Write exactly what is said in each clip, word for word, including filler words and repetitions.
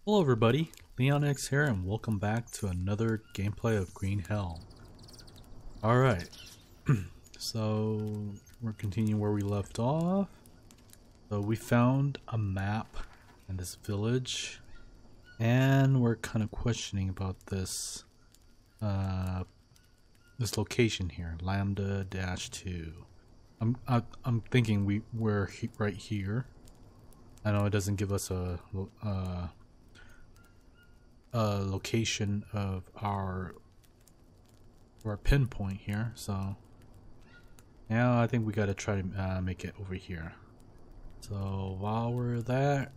Hello everybody, Leonix here and welcome back to another gameplay of Green Hell. Alright, so we're continuing where we left off. So we found a map in this village and we're kind of questioning about this uh, this location here, Lambda dash two. I'm, I, I'm thinking we, we're he right here. I know it doesn't give us a uh, a location of our our pinpoint here, so now I think we gotta try to uh, make it over here. So while we're there,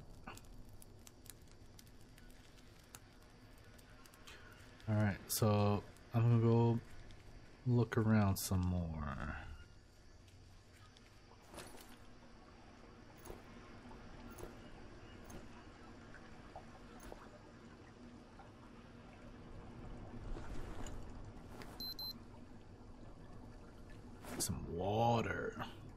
all right, so I'm gonna go look around some more. Some water.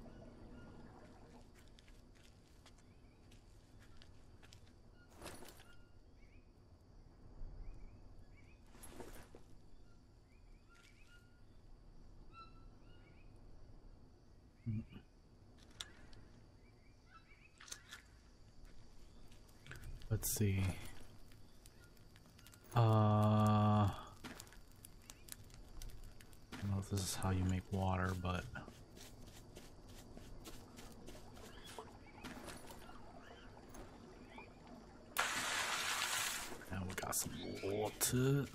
Let's see. Uh, I don't know if this is how you make water, but now we got some water.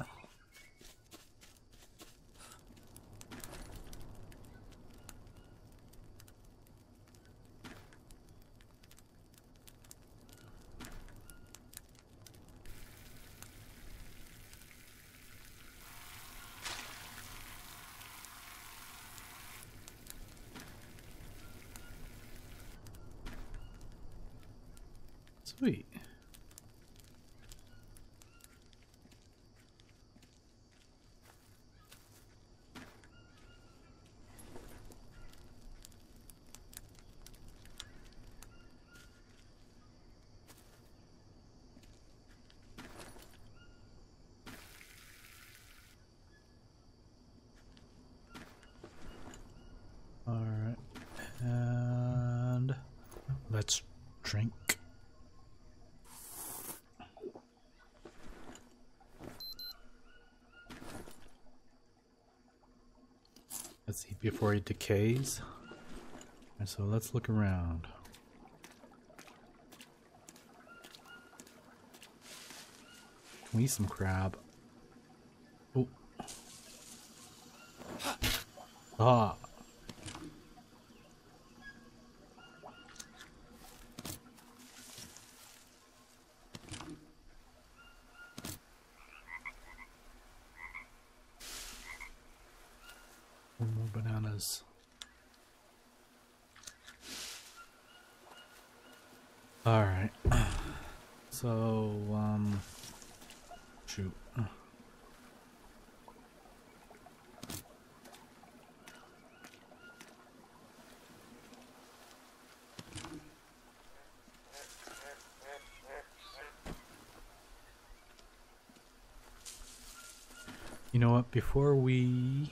Sweet. All right, and let's drink. Let's see before it decays. And so let's look around. Can we eat some crab? Oh. Ah. More bananas. All right. So, um, shoot. You know what? Before we,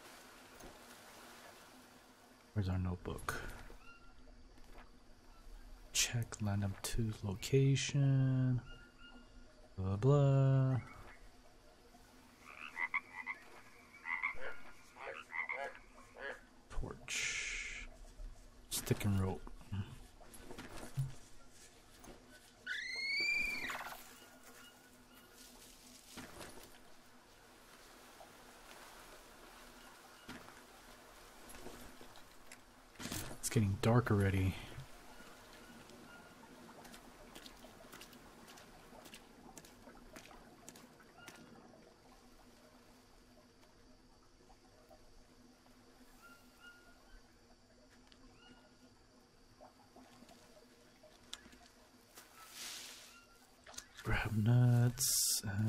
where's our notebook? Check Lambda two's location. Blah blah. Torch. Stick and rope. It's getting dark already. Grab nuts. Uh...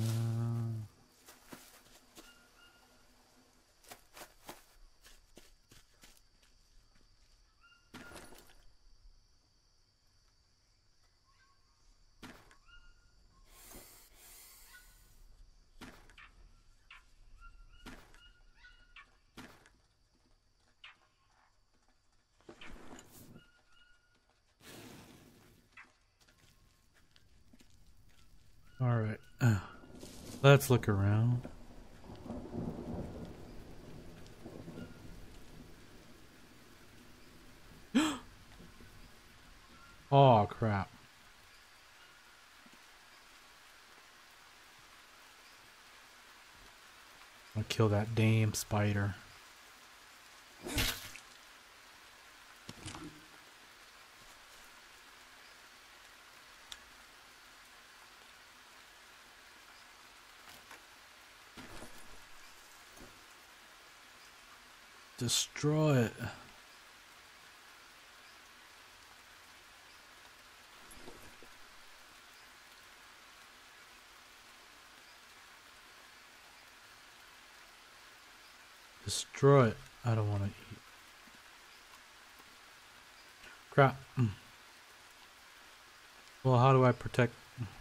Alright. Let's look around. Oh crap. I'll kill that damn spider. Destroy it. Destroy it. I don't want to eat. Crap. Well, how do I protect?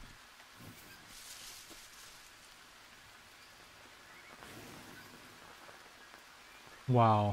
Wow.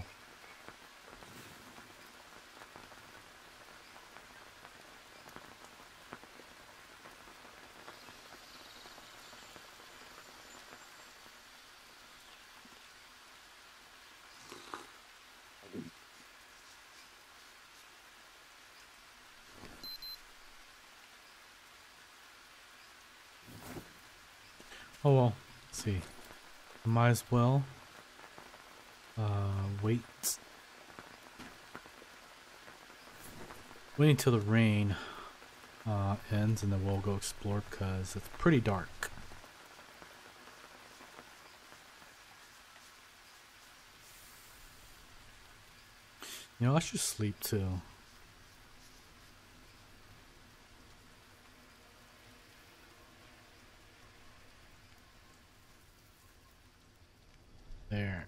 Oh well, let's see. I might as well uh, wait. Wait until the rain uh, ends and then we'll go explore because it's pretty dark. You know, I should sleep too. There.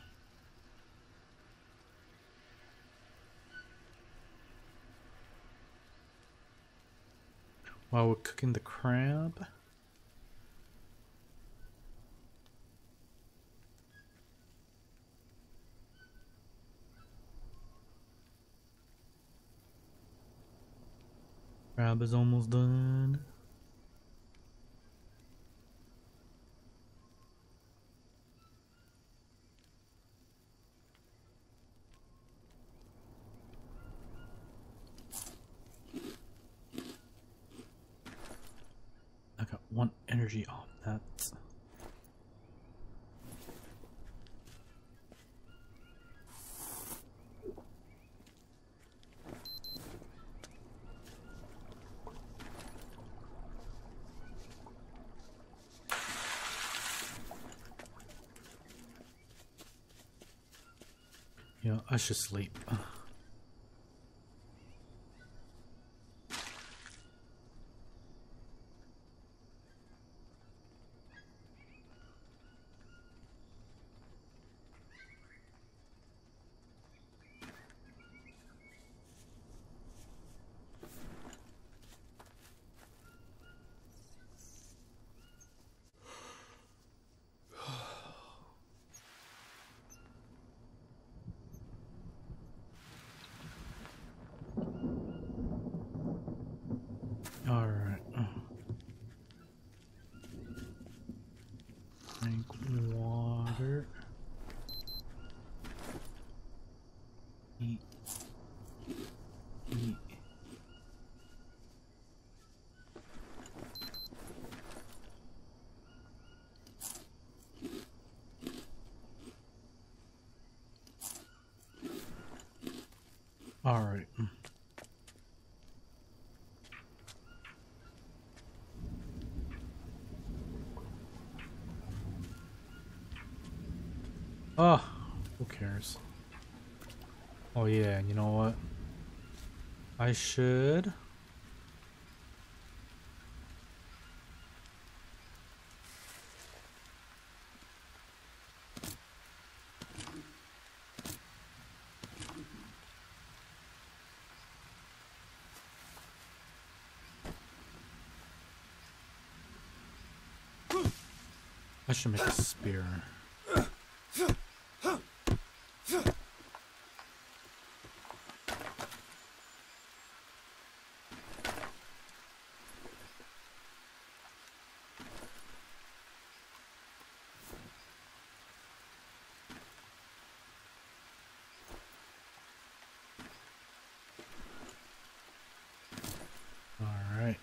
While we're cooking the crab. Crab is almost done. I got one energy off that. Yeah, I should sleep. All right. Drink water. Eat. Eat. All right. Oh, who cares? Oh yeah, you know what? I should. I should make a spear.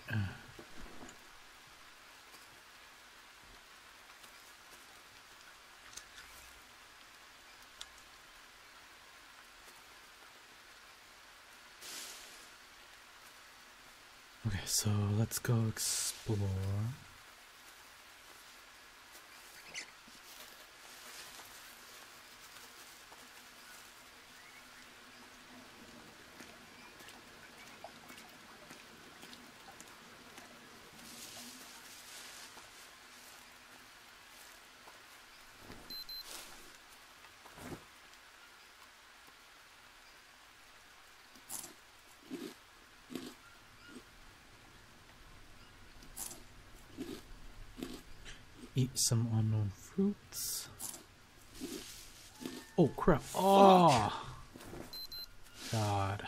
Okay, so let's go explore. Eat some unknown fruits. Oh crap. Oh God.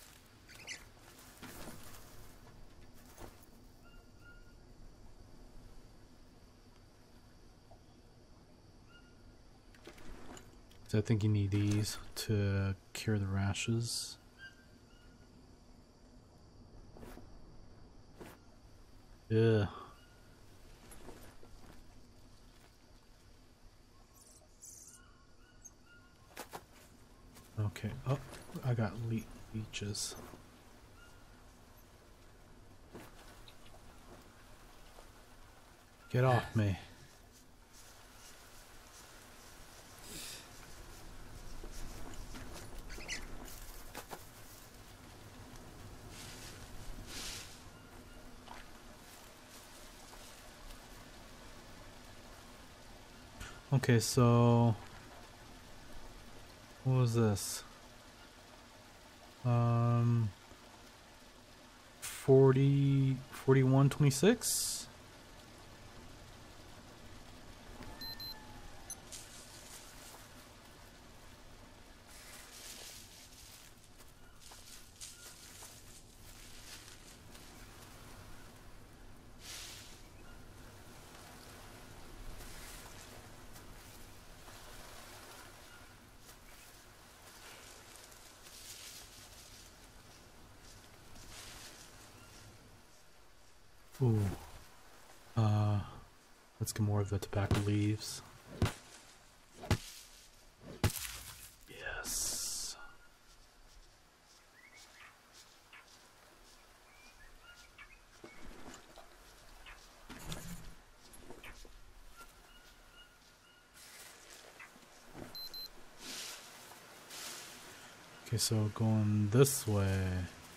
So I think you need these to cure the rashes. Yeah. Okay. Oh, I got le leeches. Get off me. Okay, so what was this? Um, forty, forty-one, twenty-six? Ooh. Uh, let's get more of the tobacco leaves. Yes. Okay, so going this way.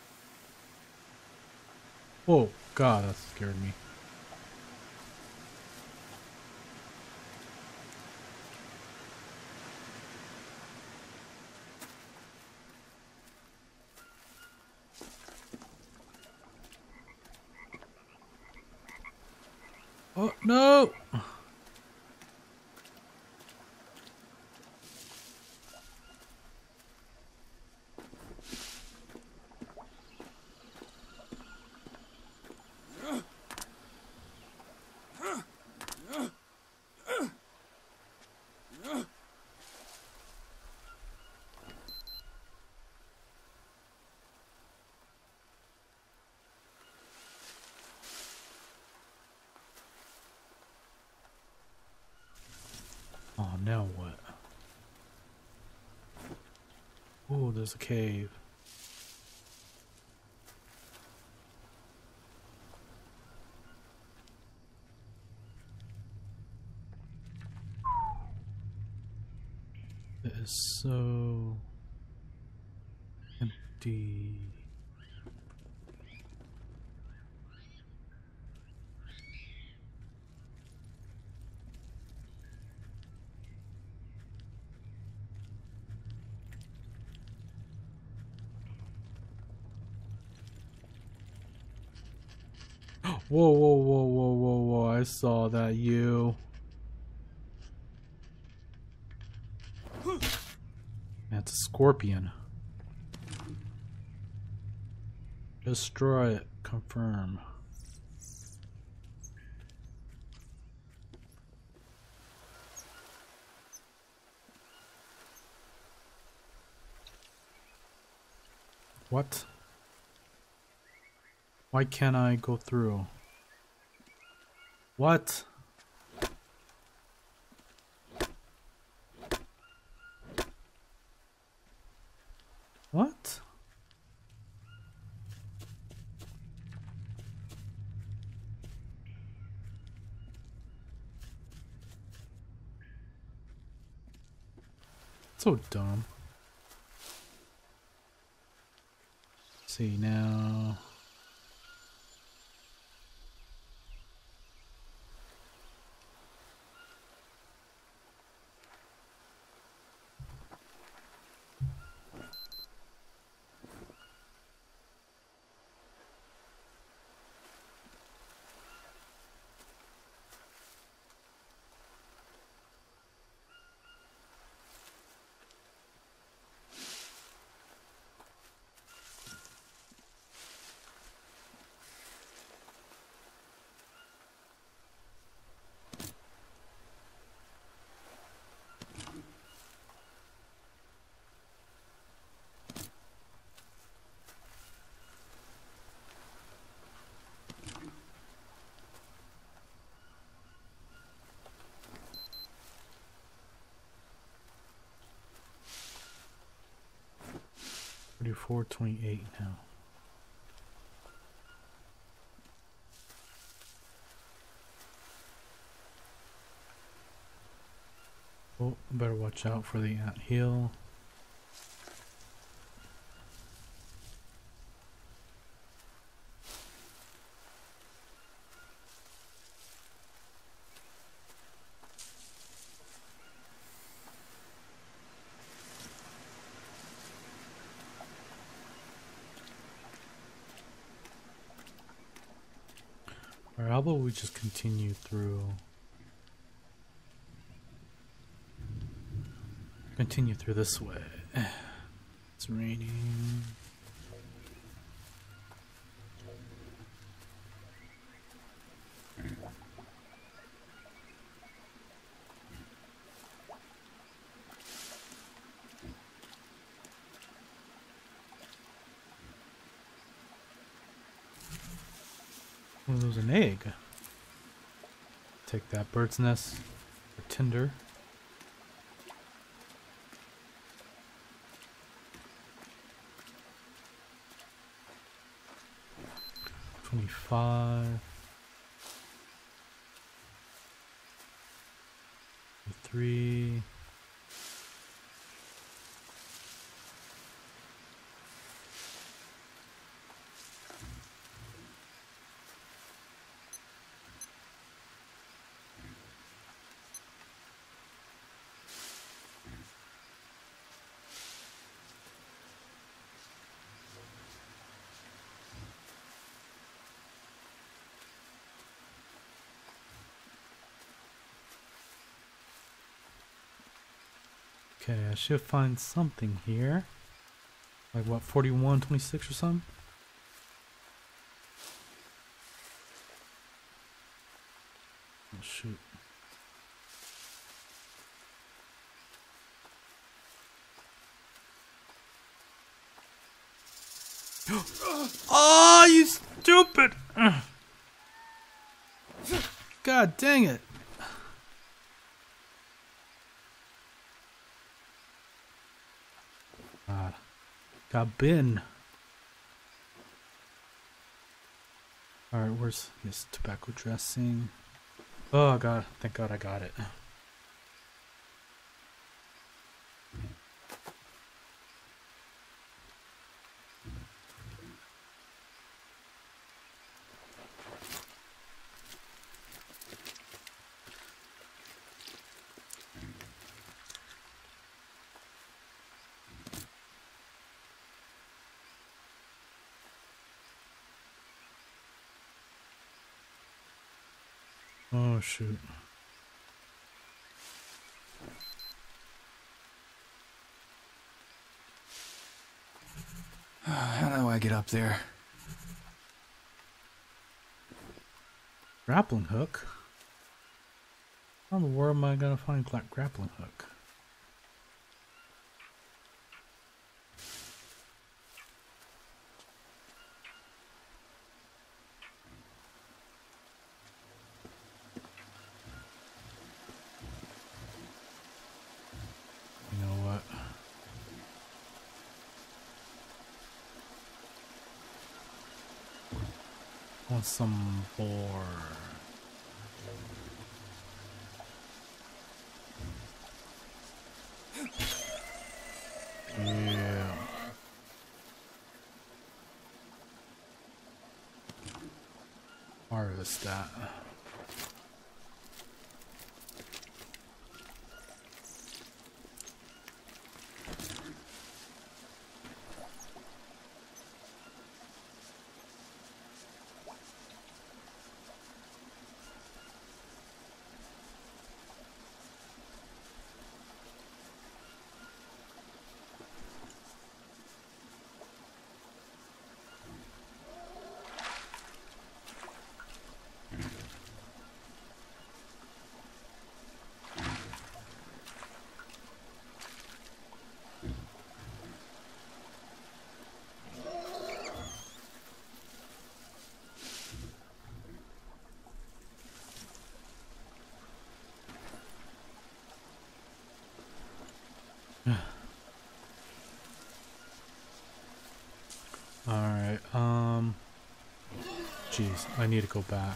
Oh, God, that scared me. Oh, no! Oh, now what? Oh, there's a cave. It is so empty. Whoa, whoa, whoa, whoa, whoa, whoa, I saw that, you. That's a scorpion. Destroy it. Confirm. What? Why can't I go through? What? What? So dumb. Let's see now. thirty-four twenty-eight now. Oh, better watch out for the ant hill. Or how about we just continue through? Continue through this way. It's raining. Oh, there was an egg. Take that bird's nest for tinder. Twenty-five. Three. Okay, I should find something here. Like what, forty-one twenty-six or something? Oh shoot. Oh, you stupid! God dang it. God. Got bitten. Alright, where's this tobacco dressing? Oh god, thank god I got it. Oh shoot. How do I get up there? Grappling hook? How in the world am I gonna find gra grappling hook? Want some boar. Yeah. Harvest that. Alright, um... jeez, I need to go back.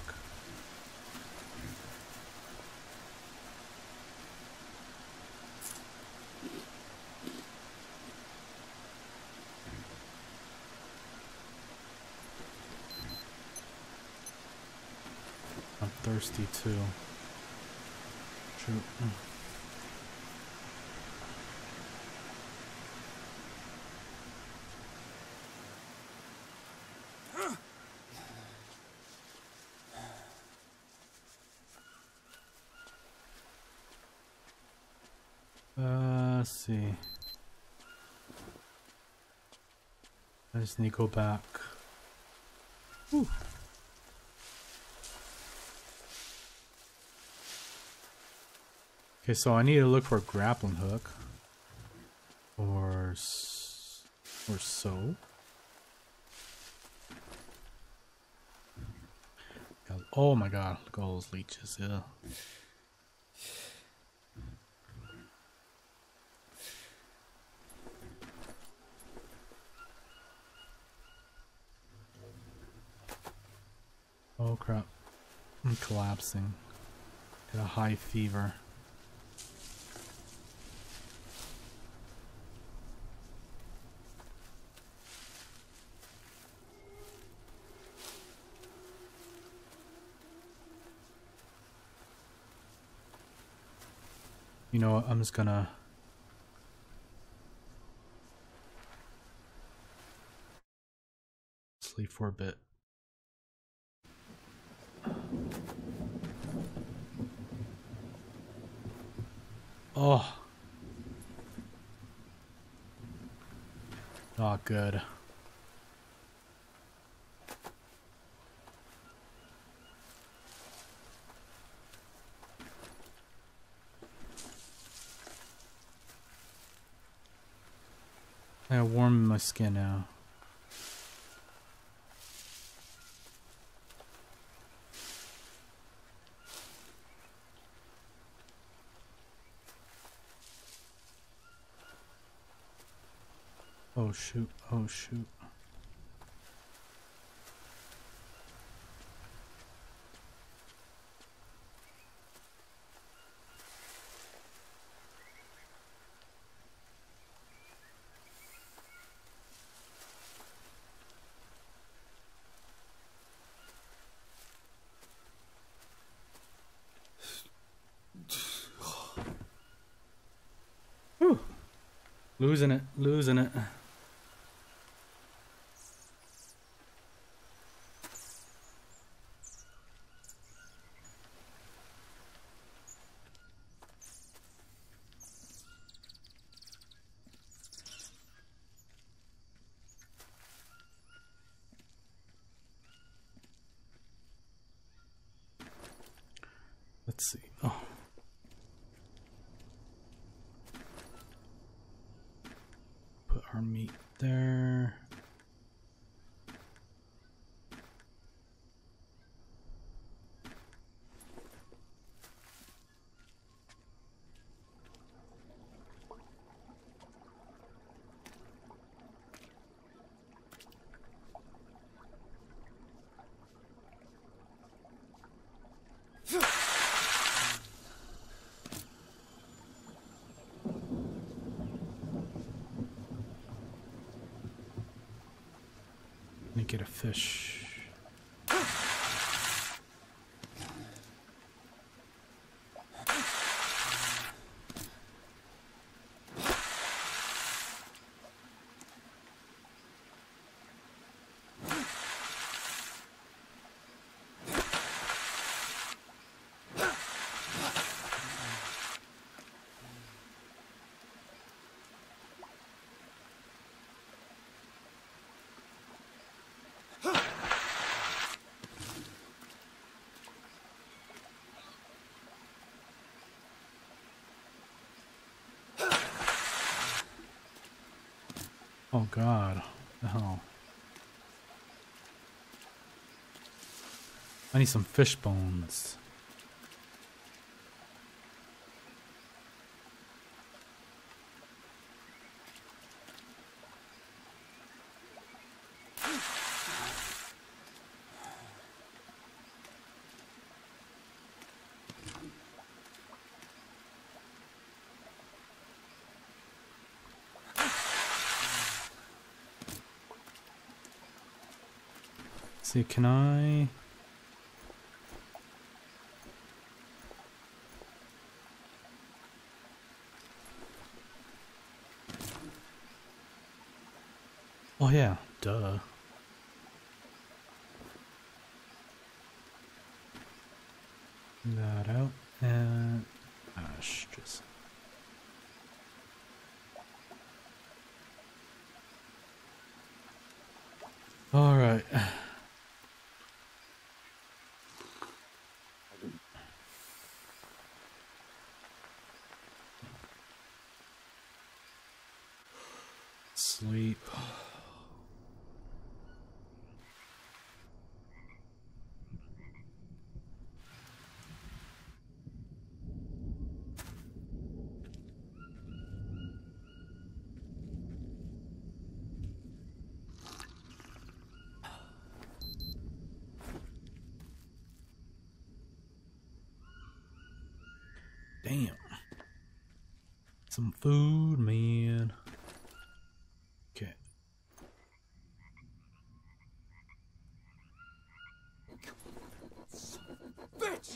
I'm thirsty too. Shoot. Uh, let's see. I just need to go back. Whew. Okay, so I need to look for a grappling hook. Or, s or so. Oh my god, look at all those leeches, yeah. Oh crap. I'm collapsing. Got a high fever. You know what, I'm just gonna sleep for a bit. Oh. Not good. I got warm in my skin now. Oh shoot, oh shoot. Whew. Losing it, losing it. Let's see. Oh. Put our meat there. get a fish. Oh god, what the hell? I need some fish bones. See, can I? Oh yeah, duh. That out and gosh, just. All right. Sleep. Damn. Some food, man. Okay. Bitch!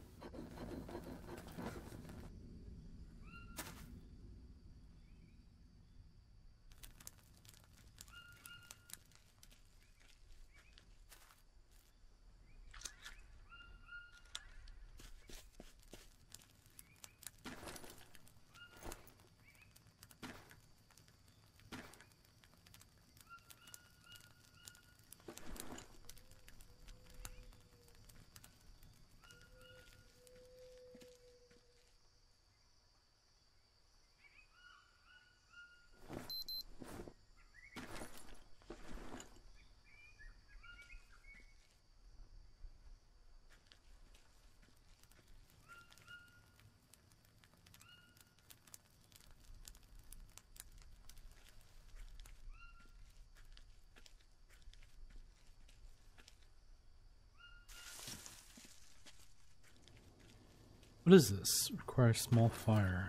What is this? Requires small fire.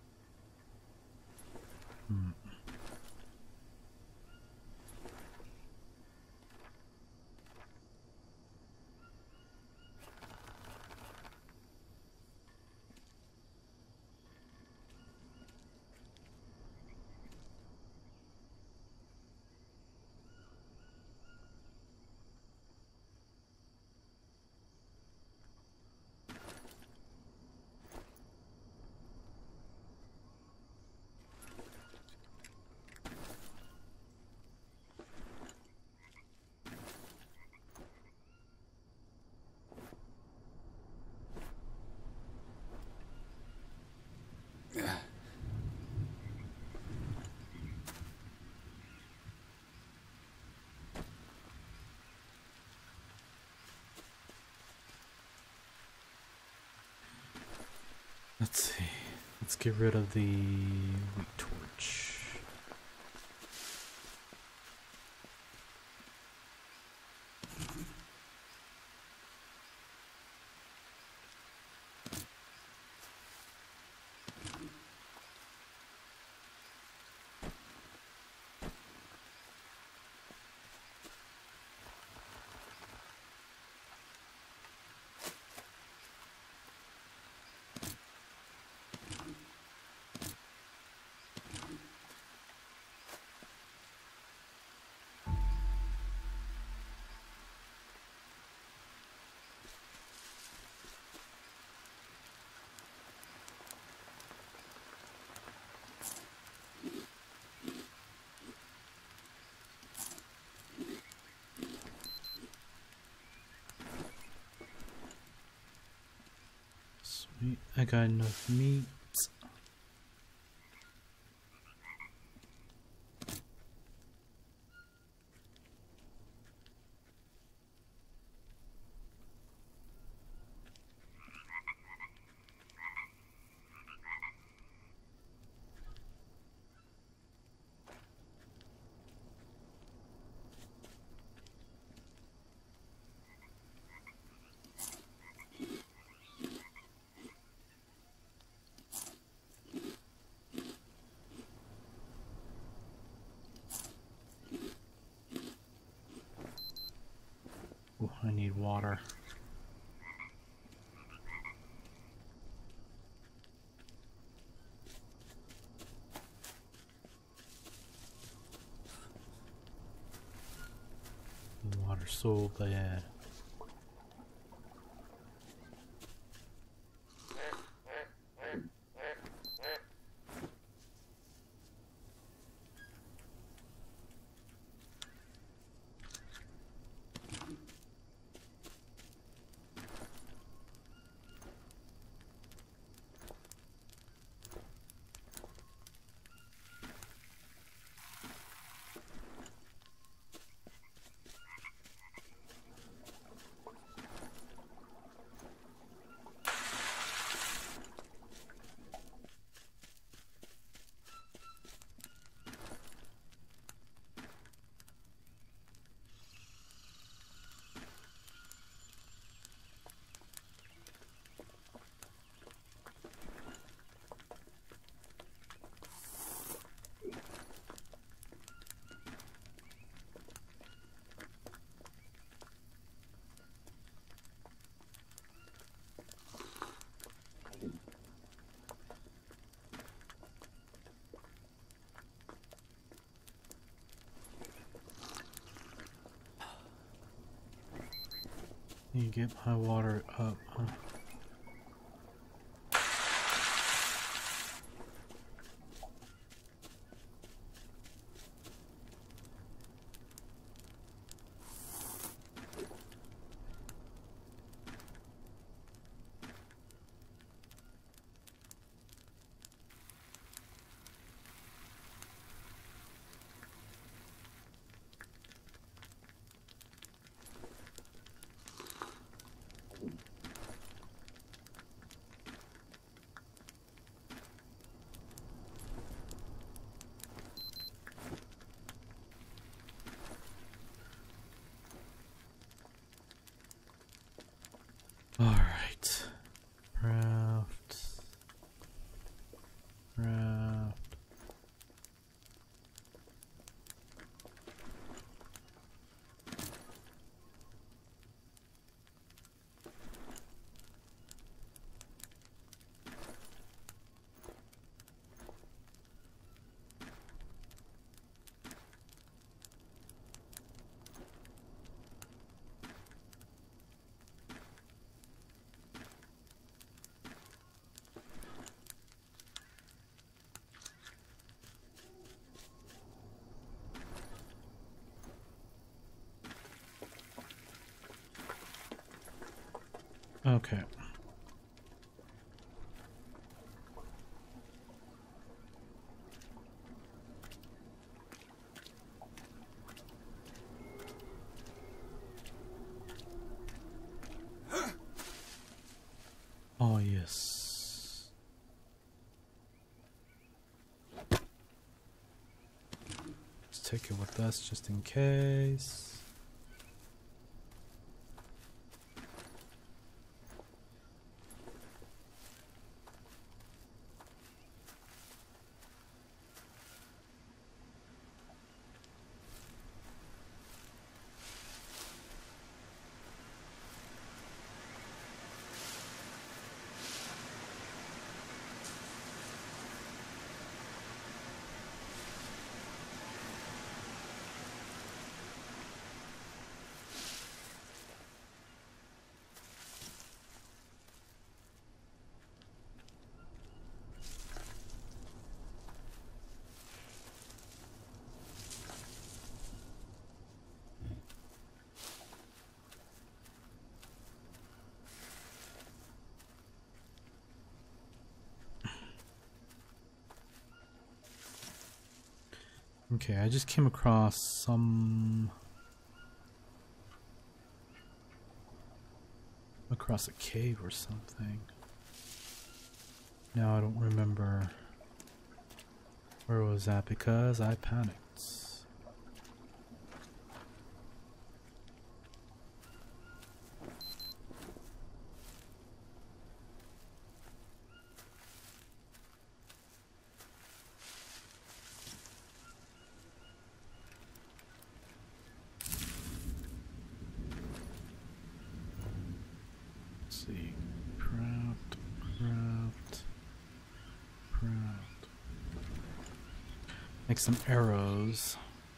Hmm. Let's see. Let's get rid of the wheat torch. I got enough meat. Ooh, I need water. Water so bad. You get my water up, huh? Alright. Craft. Craft. Okay. Oh, yes. Let's take it with us just in case. Okay, I just came across some... across a cave or something. Now I don't remember where was that because I panicked. Let's see. Craft, craft, craft. Make some arrows.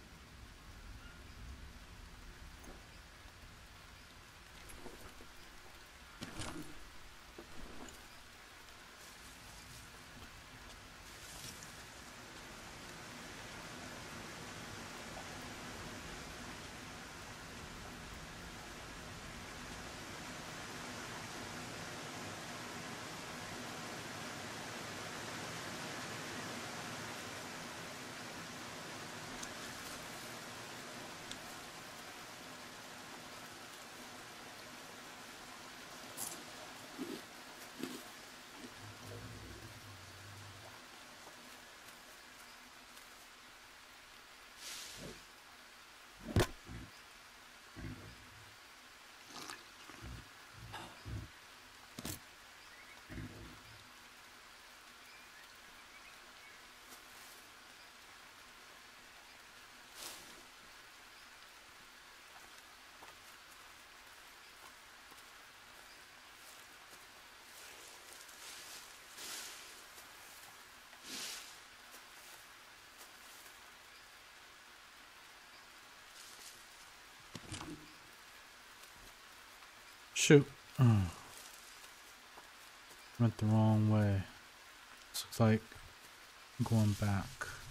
Shoot. Mm. Went the wrong way. This looks like I'm going back.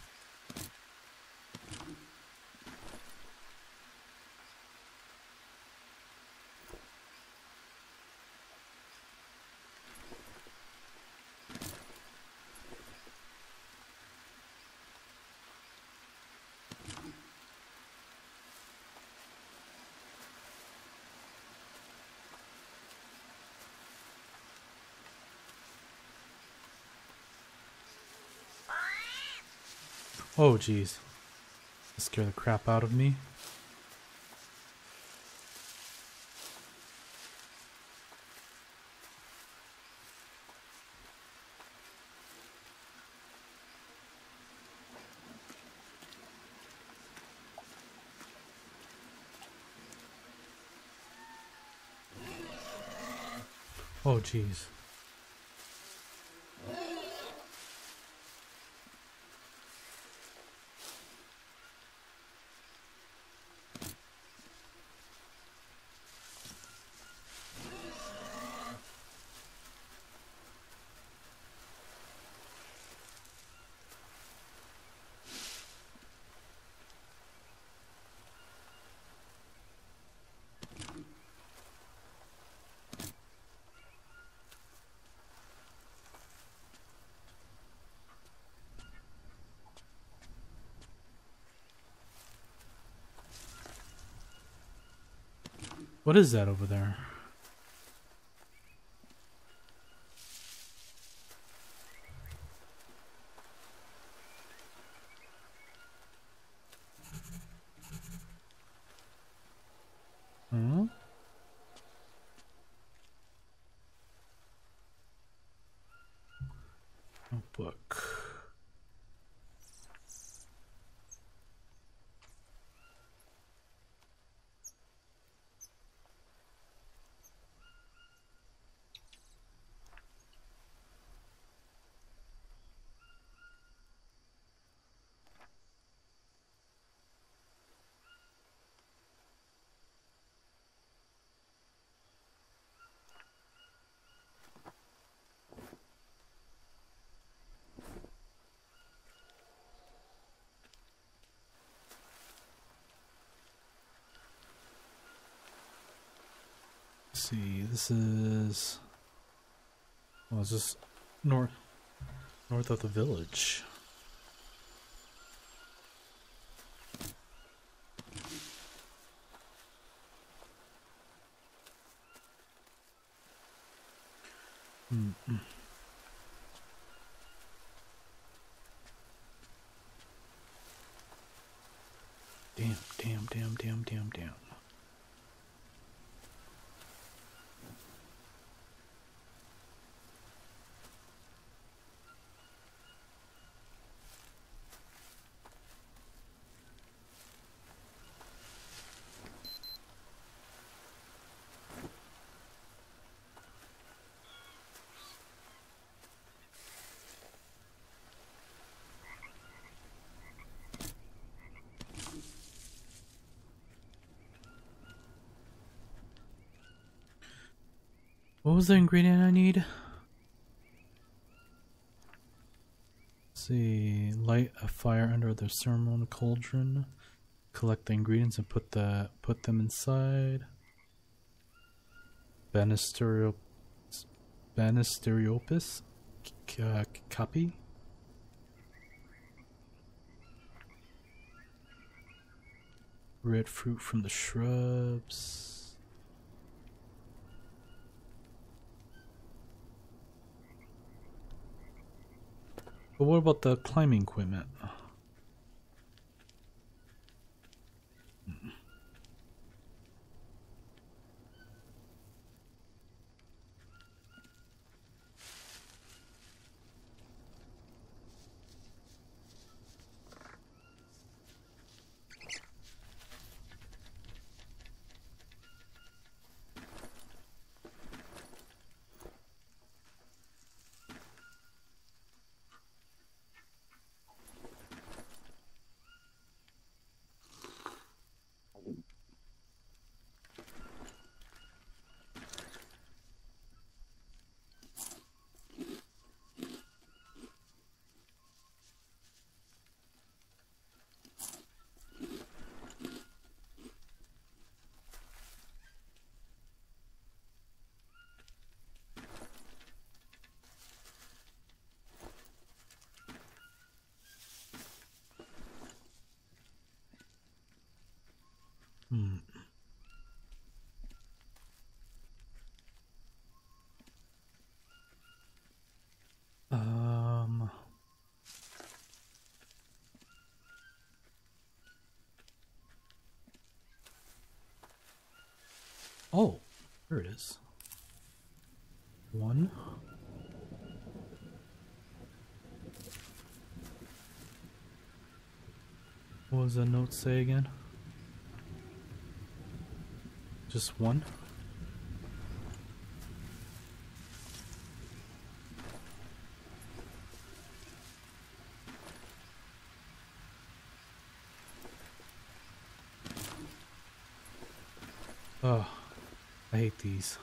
Oh jeez. That scared the crap out of me. Oh jeez. What is that over there? Hmm? Notebook. Let's see, this is... Well, is this north, north of the village? Mm-mm. Damn, damn, damn, damn, damn, damn. What was the ingredient I need? Let's see, light a fire under the ceremonial cauldron. Collect the ingredients and put the put them inside. Banisterio, Banisteriopus, uh, copy. Red fruit from the shrubs. But what about the climbing equipment? Hmm. Um. Oh, there it is. One. What does the note say again? Just one? Oh, I hate these.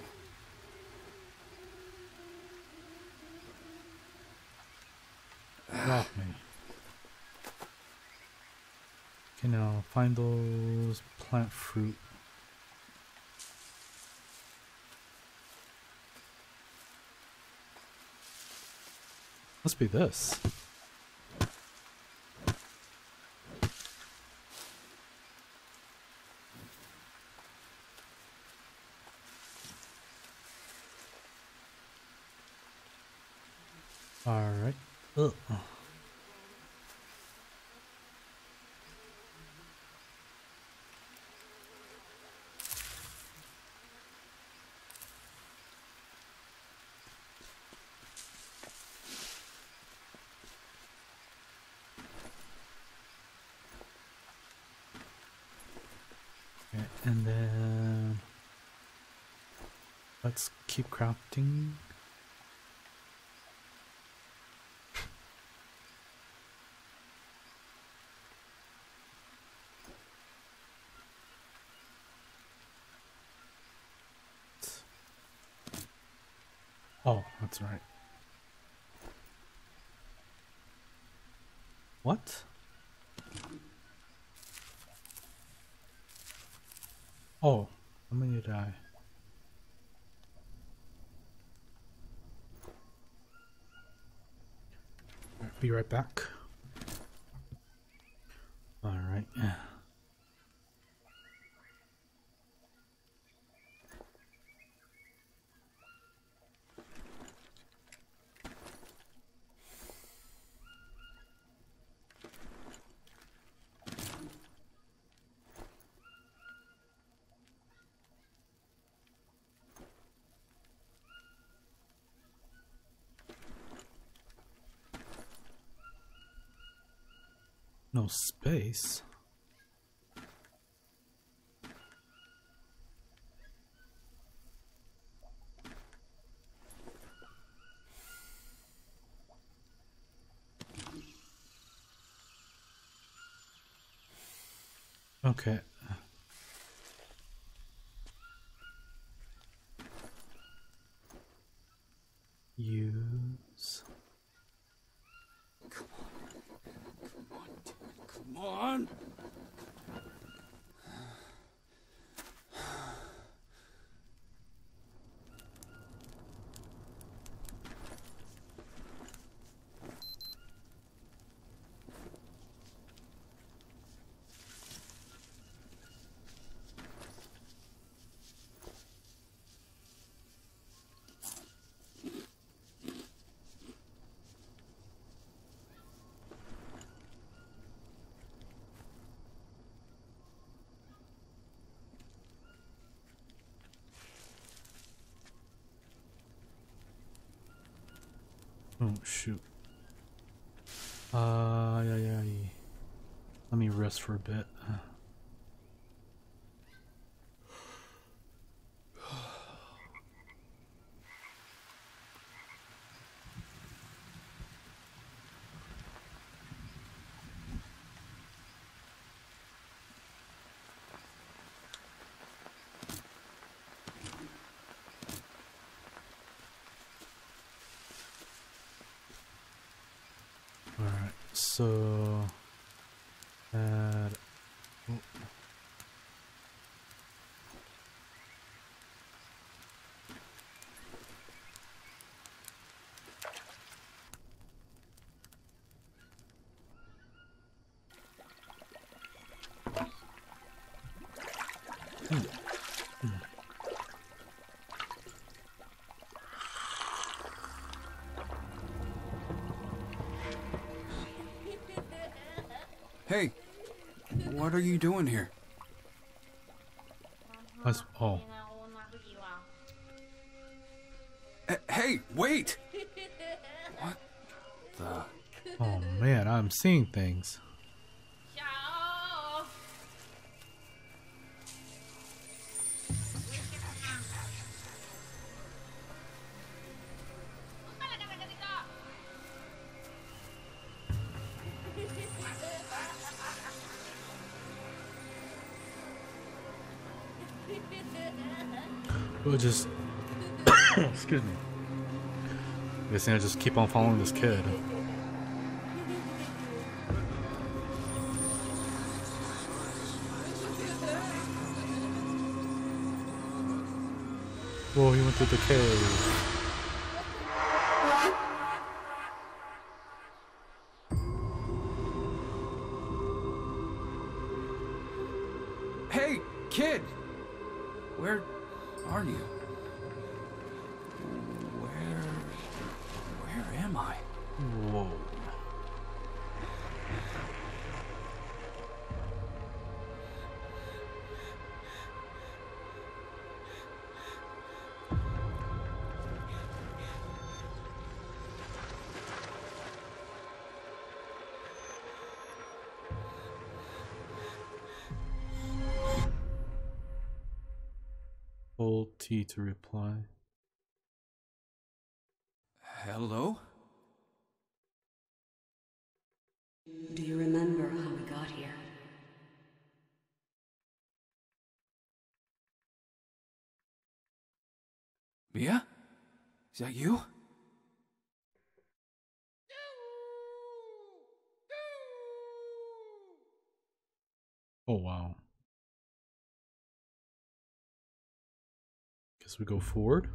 Drop me. Okay, now find those plant fruit. Must be this. Alright. Ugh. Okay, and then let's keep crafting. Oh, that's right. What? Oh, how many did I? Be right back. Alright. No space. Okay. Use. Come on. Come on, damn it. Come on. Oh shoot. Uh yeah yeah. yeah. Let me rest for a bit. Alright, so add oh. Hmm. Hmm. Hey, what are you doing here? That's, oh. Uh, hey, wait! What the? Oh man, I'm seeing things. We'll just excuse me. I guess I'll just keep on following this kid. Whoa, he went through the cave. Hey, kid! Where are you? Where... Where am I? Whoa. Hold T to reply. Hello? Do you remember how we got here? Mia? Is that you? Oh wow. Guess we go forward?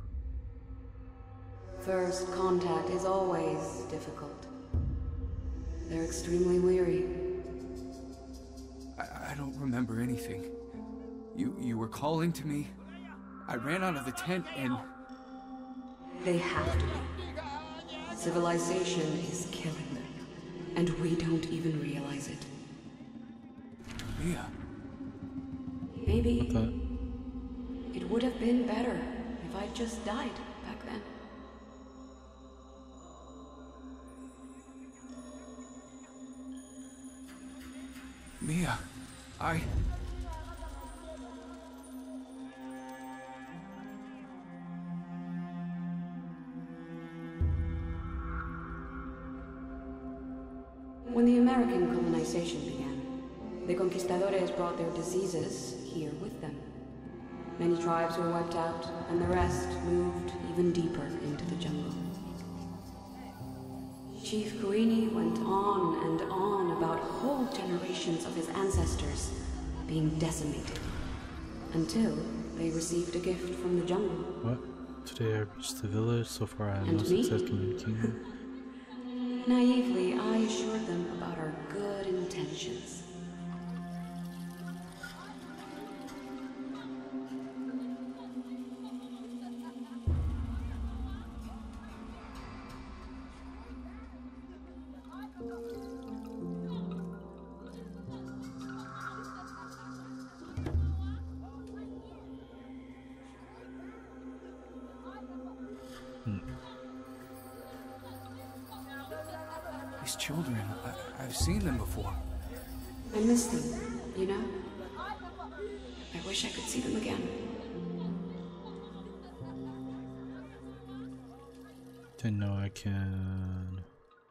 First contact is always difficult. They're extremely weary. I, I don't remember anything. You, you were calling to me. I ran out of the tent and... They have to be. Civilization is killing them, and we don't even realize it. Mia. Maybe What the? it would have been better if I'd just died back then. Mia, I... When the American colonization began, the conquistadores brought their diseases here with them. Many tribes were wiped out, and the rest moved even deeper into the jungle. Chief Kuini went on and on about whole generations of his ancestors being decimated, until they received a gift from the jungle. What? Today I reached the village. So far I have And no me? success communicating. Naively, I assured them about our good intentions. These children, I, I've seen them before. I miss them, you know? I wish I could see them again. Didn't know I can.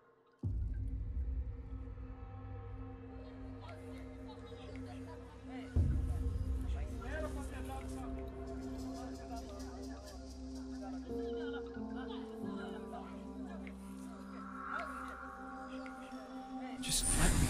Just let me.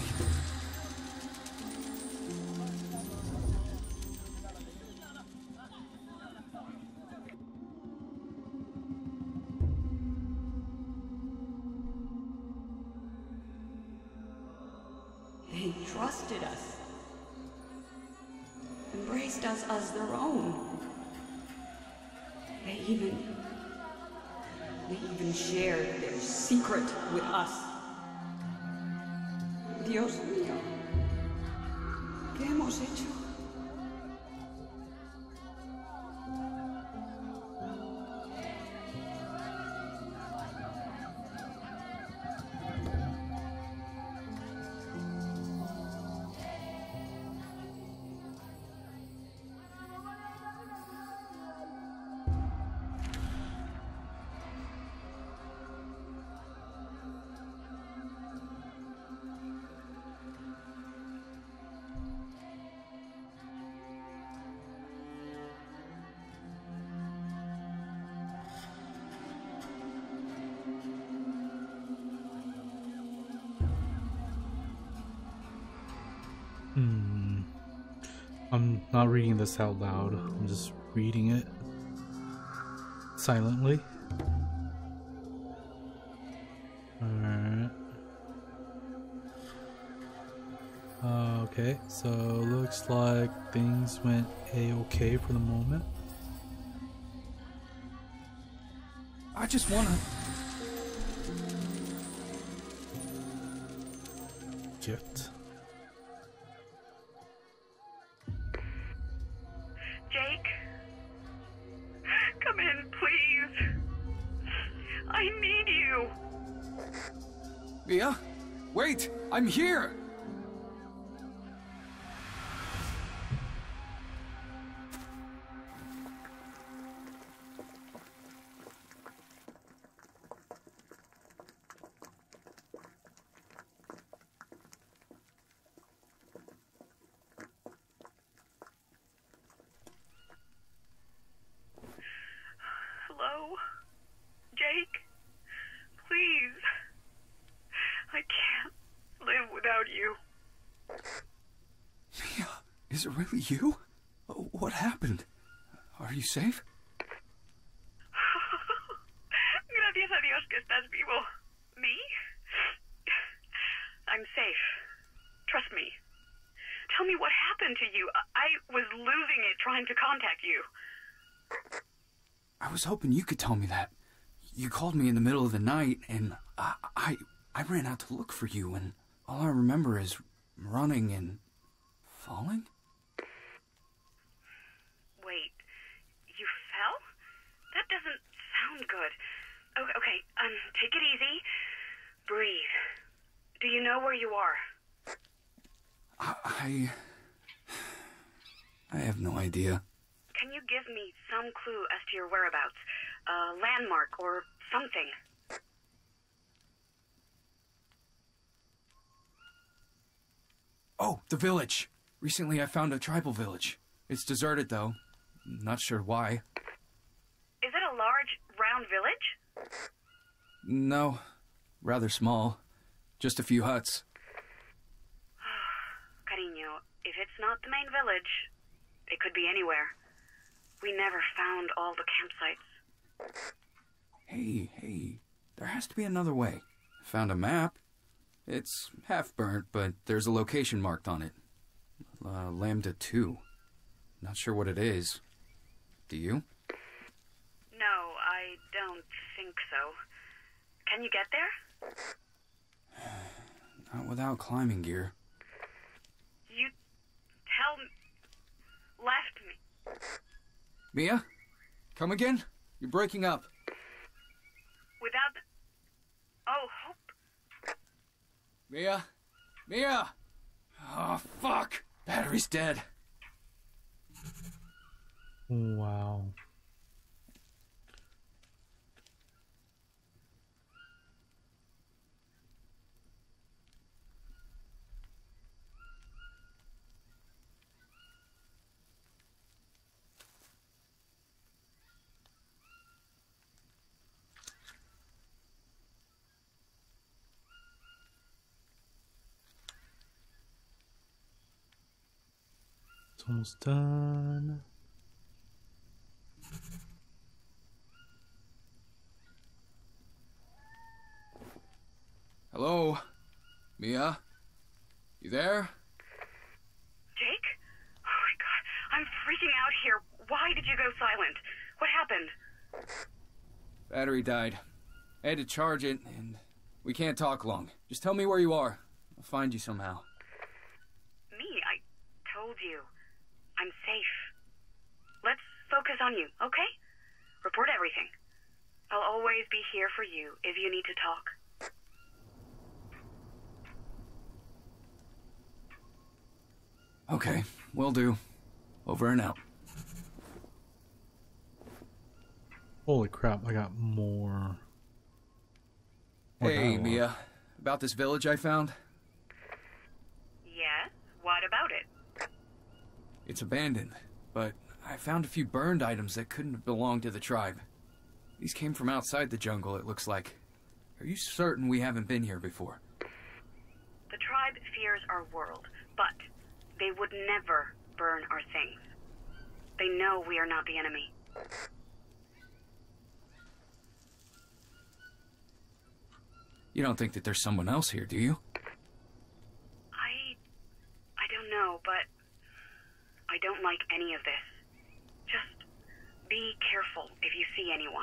They trusted us. Embraced us as their own. They even... They even shared their secret with us. Dios mío. ¿Qué hemos hecho? Hmm. I'm not reading this out loud. I'm just reading it silently. Alright. Uh, okay, so looks like things went a-okay for the moment. I just wanna... Gift. Jake? Come in, please. I need you. Mia? Wait! I'm here! Hello? Jake? Please. I can't live without you. Mia, is it really you? What happened? Are you safe? Gracias a Dios que estás vivo. Me? I'm safe. Trust me. Tell me what happened to you. I was losing it trying to contact you. I was hoping you could tell me that. You called me in the middle of the night, and I, I, I ran out to look for you, and all I remember is running and falling? Wait, you fell? That doesn't sound good. Okay, okay, um, take it easy. Breathe. Do you know where you are? I, I... I have no idea. Can you give me some clue as to your whereabouts? A landmark or something? Oh, the village! Recently I found a tribal village. It's deserted, though. Not sure why. Is it a large, round village? No. Rather small. Just a few huts. Cariño, if it's not the main village, it could be anywhere. We never found all the campsites. Hey, hey. There has to be another way. Found a map. It's half burnt, but there's a location marked on it. Uh, Lambda two. Not sure what it is. Do you? No, I don't think so. Can you get there? Not without climbing gear. You tell me... left me. Mia? Come again? You're breaking up. Without... the... Oh, hope. Mia? Mia! Oh, fuck! Battery's dead. Wow. It's almost done. Hello? Mia? You there? Jake? Oh my god, I'm freaking out here. Why did you go silent? What happened? Battery died. I had to charge it, and we can't talk long. Just tell me where you are. I'll find you somehow. Me? I told you. I'm safe. Let's focus on you, okay? Report everything. I'll always be here for you if you need to talk. Okay, will do. Over and out. Holy crap, I got more. more Hey, dialogue. Mia. About this village I found? Yes? What about it? It's abandoned, but I found a few burned items that couldn't have belonged to the tribe. These came from outside the jungle, it looks like. Are you certain we haven't been here before? The tribe fears our world, but they would never burn our things. They know we are not the enemy. You don't think that there's someone else here, do you? I... I don't know, but I don't like any of this. Just be careful if you see anyone.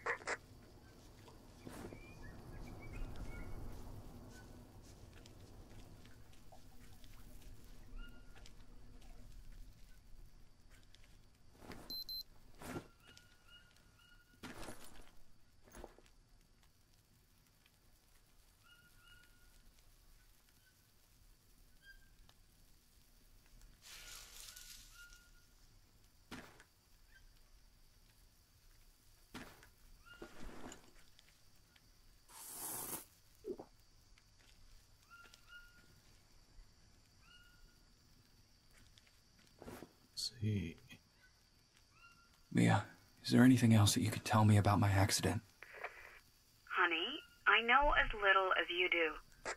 Let's see. Mia, is there anything else that you could tell me about my accident? Honey, I know as little as you do.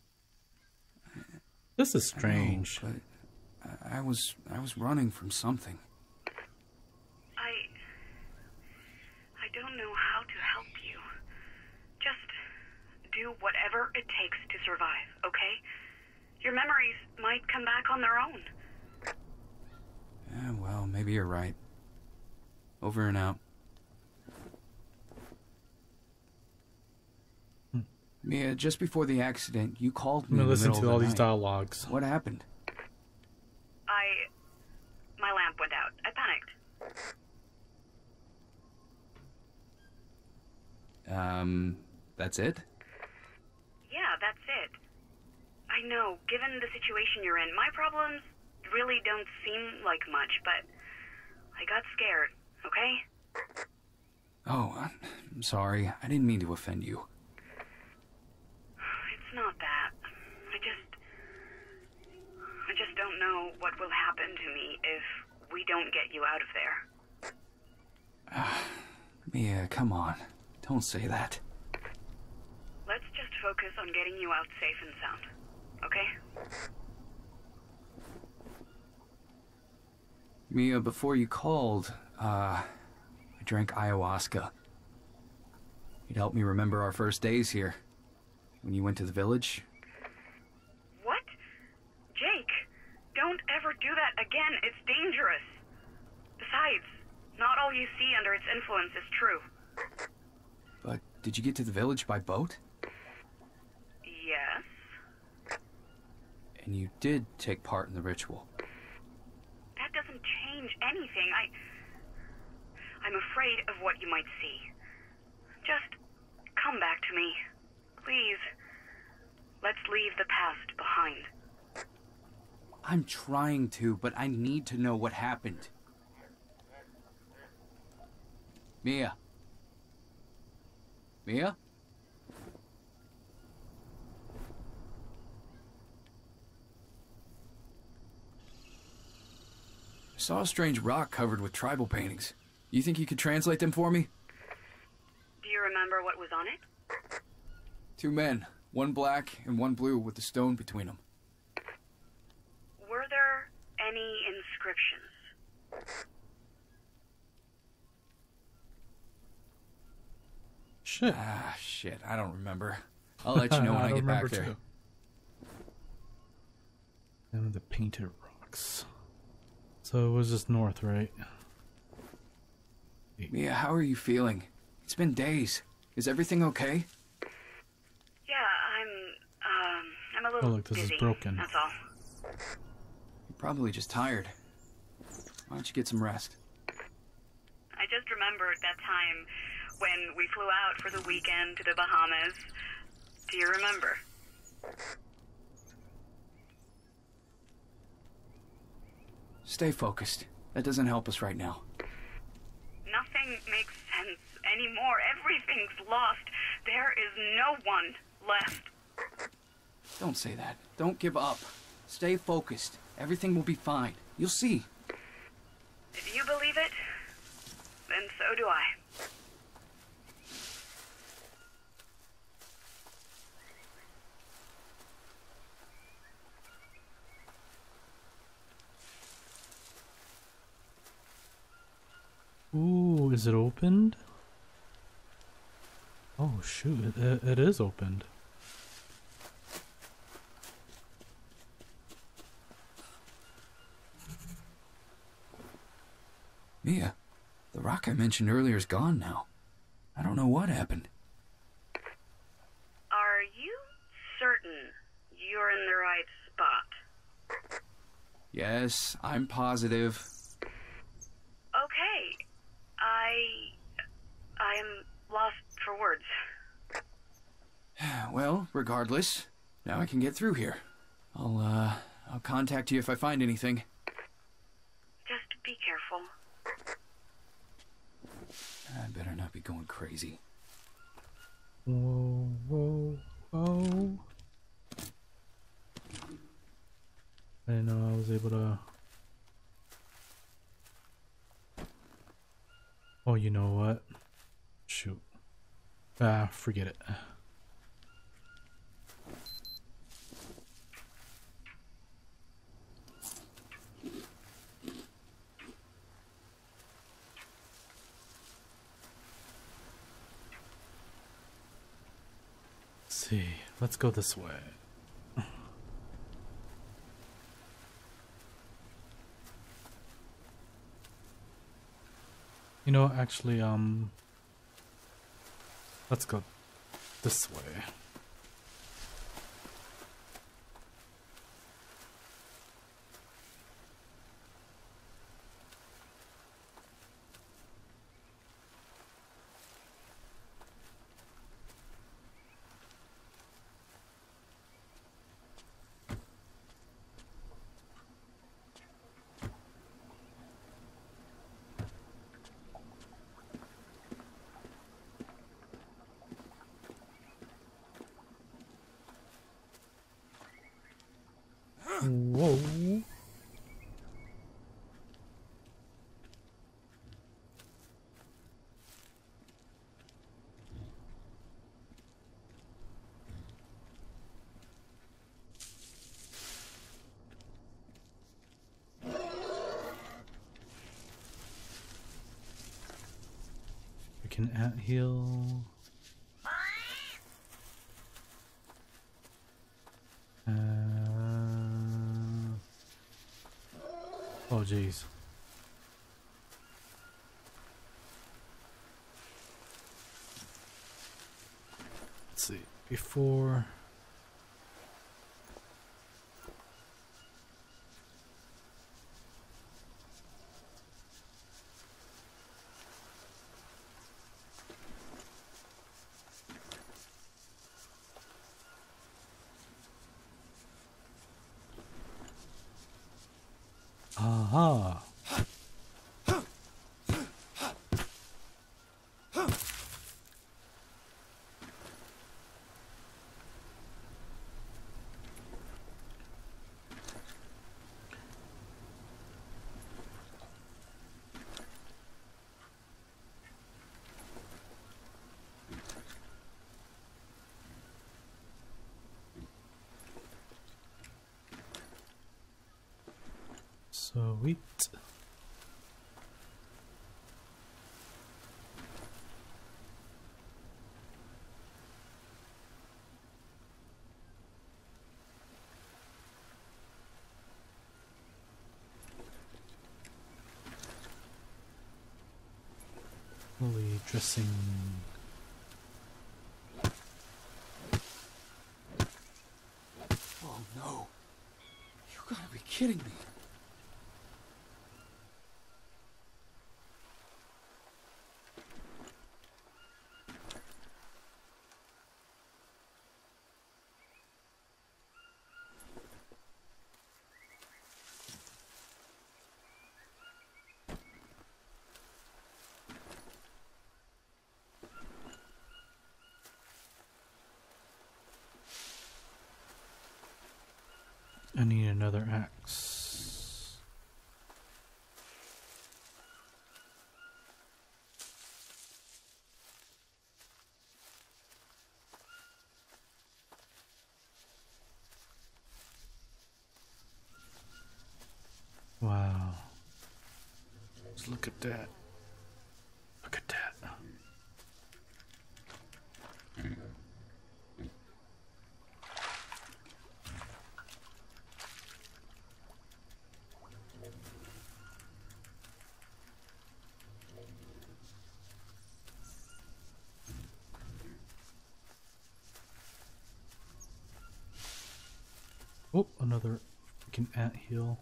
This is strange. I know, but I was I was running from something. I... I don't know how to help you. Just do whatever it takes to survive, okay? Your memories might come back on their own. Yeah, well, maybe you're right. Over and out. Hmm. Mia, just before the accident, you called I'm me gonna in the listen middle to of all the these night. dialogues. What happened? I... My lamp went out. I panicked. Um, that's it? Yeah, that's it. I know, given the situation you're in, my problems really don't seem like much, but I got scared, okay? Oh, I'm sorry. I didn't mean to offend you. It's not that. I just... I just don't know what will happen to me if we don't get you out of there. Mia, come on. Don't say that. Let's just focus on getting you out safe and sound, okay? Mia, before you called, uh, I drank ayahuasca. It helped me remember our first days here. When you went to the village. What? Jake, don't ever do that again. It's dangerous. Besides, not all you see under its influence is true. But did you get to the village by boat? Yes. And you did take part in the ritual. That doesn't change anything. I... I'm afraid of what you might see. Just come back to me. Please. Let's leave the past behind. I'm trying to, but I need to know what happened. Mia? Mia? I saw a strange rock covered with tribal paintings. You think you could translate them for me? Do you remember what was on it? Two men, one black and one blue with a stone between them. Were there any inscriptions? Shit. Ah, shit, I don't remember. I'll let you know when I, I get back remember there. too. And the painted rocks. So it was just north, right? Mia, how are you feeling? It's been days. Is everything okay? Yeah, I'm, um, I'm a little Oh, look, this is busy. broken. That's all. You're probably just tired. Why don't you get some rest? I just remembered that time when we flew out for the weekend to the Bahamas. Do you remember? Stay focused. That doesn't help us right now. Nothing makes sense anymore. Everything's lost. There is no one left. Don't say that. Don't give up. Stay focused. Everything will be fine. You'll see. If you believe it, then so do I. Ooh, is it opened? Oh shoot, it, it is opened. Mia, the rock I mentioned earlier is gone now. I don't know what happened. Are you certain you're in the right spot? Yes, I'm positive. Okay. I... I am lost for words. Well, regardless, now I can get through here. I'll, uh, I'll contact you if I find anything. Just be careful. I better not be going crazy. Whoa, whoa, whoa. I didn't know I was able to... Oh, you know what? Shoot. Ah, forget it. Let's see. Let's go this way. You know, actually, um, let's go this way. whoa. We can at heal. Uh, oh jeez. Let's see. Before. Aha. Sweet. Holy dressing. Oh no. You gotta be kidding me. I need another axe. Wow. Just look at that. Look at that. Oh, another freaking ant heal.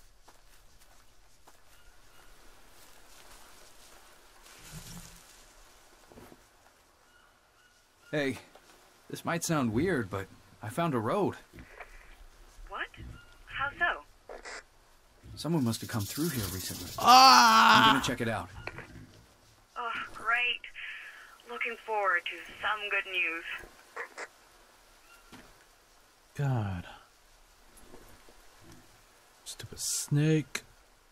Hey, this might sound weird, but I found a road. What? How so? Someone must have come through here recently. Ah! I'm gonna check it out. Oh, great. Looking forward to some good news. God. Stupid snake.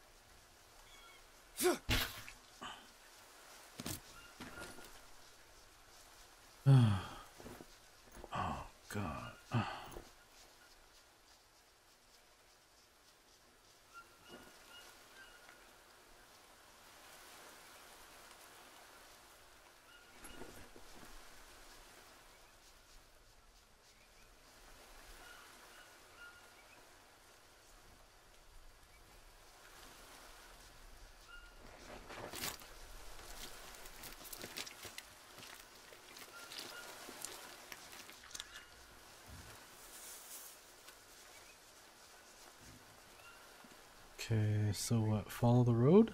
Oh, God. Okay, so what? Follow the road?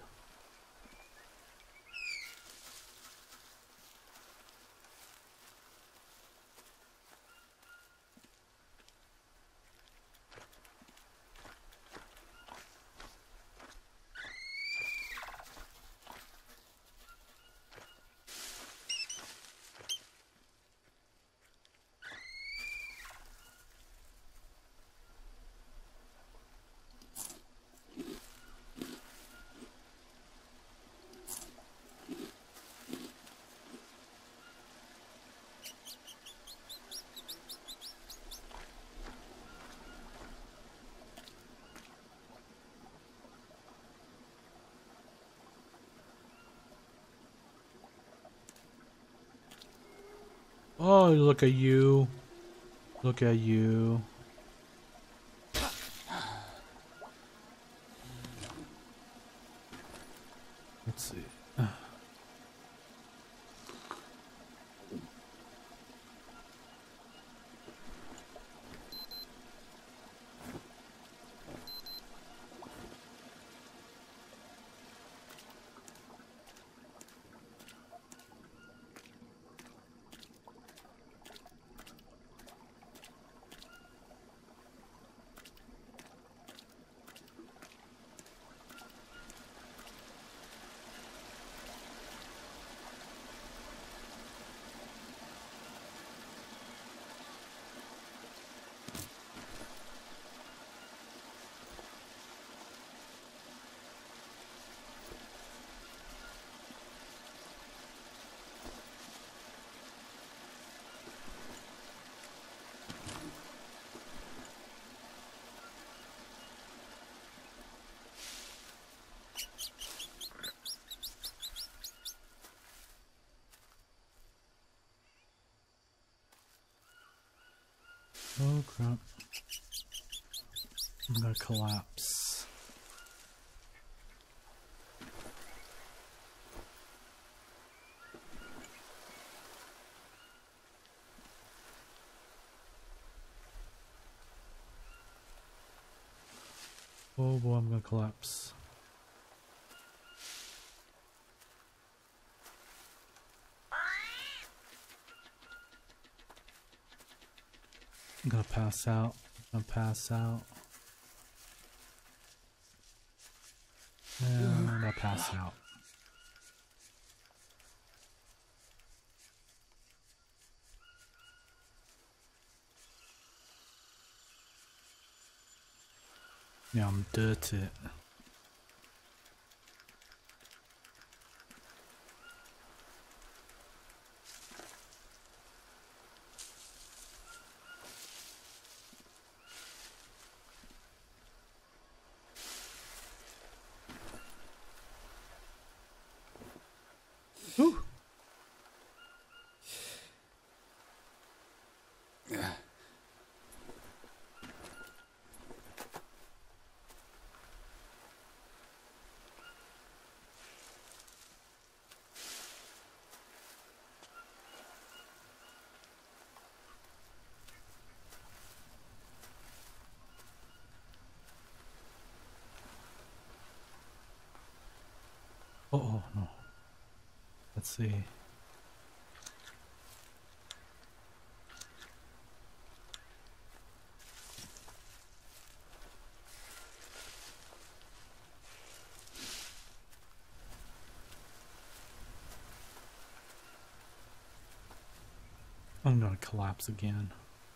Oh, look at you. Look at you. Let's see. Oh crap. I'm gonna collapse. Oh boy, I'm gonna collapse. I'm gonna pass out. I'm gonna pass out. And I pass out. Now I'm dirty. Whew. Oh, oh no. Let's see. I'm gonna collapse again.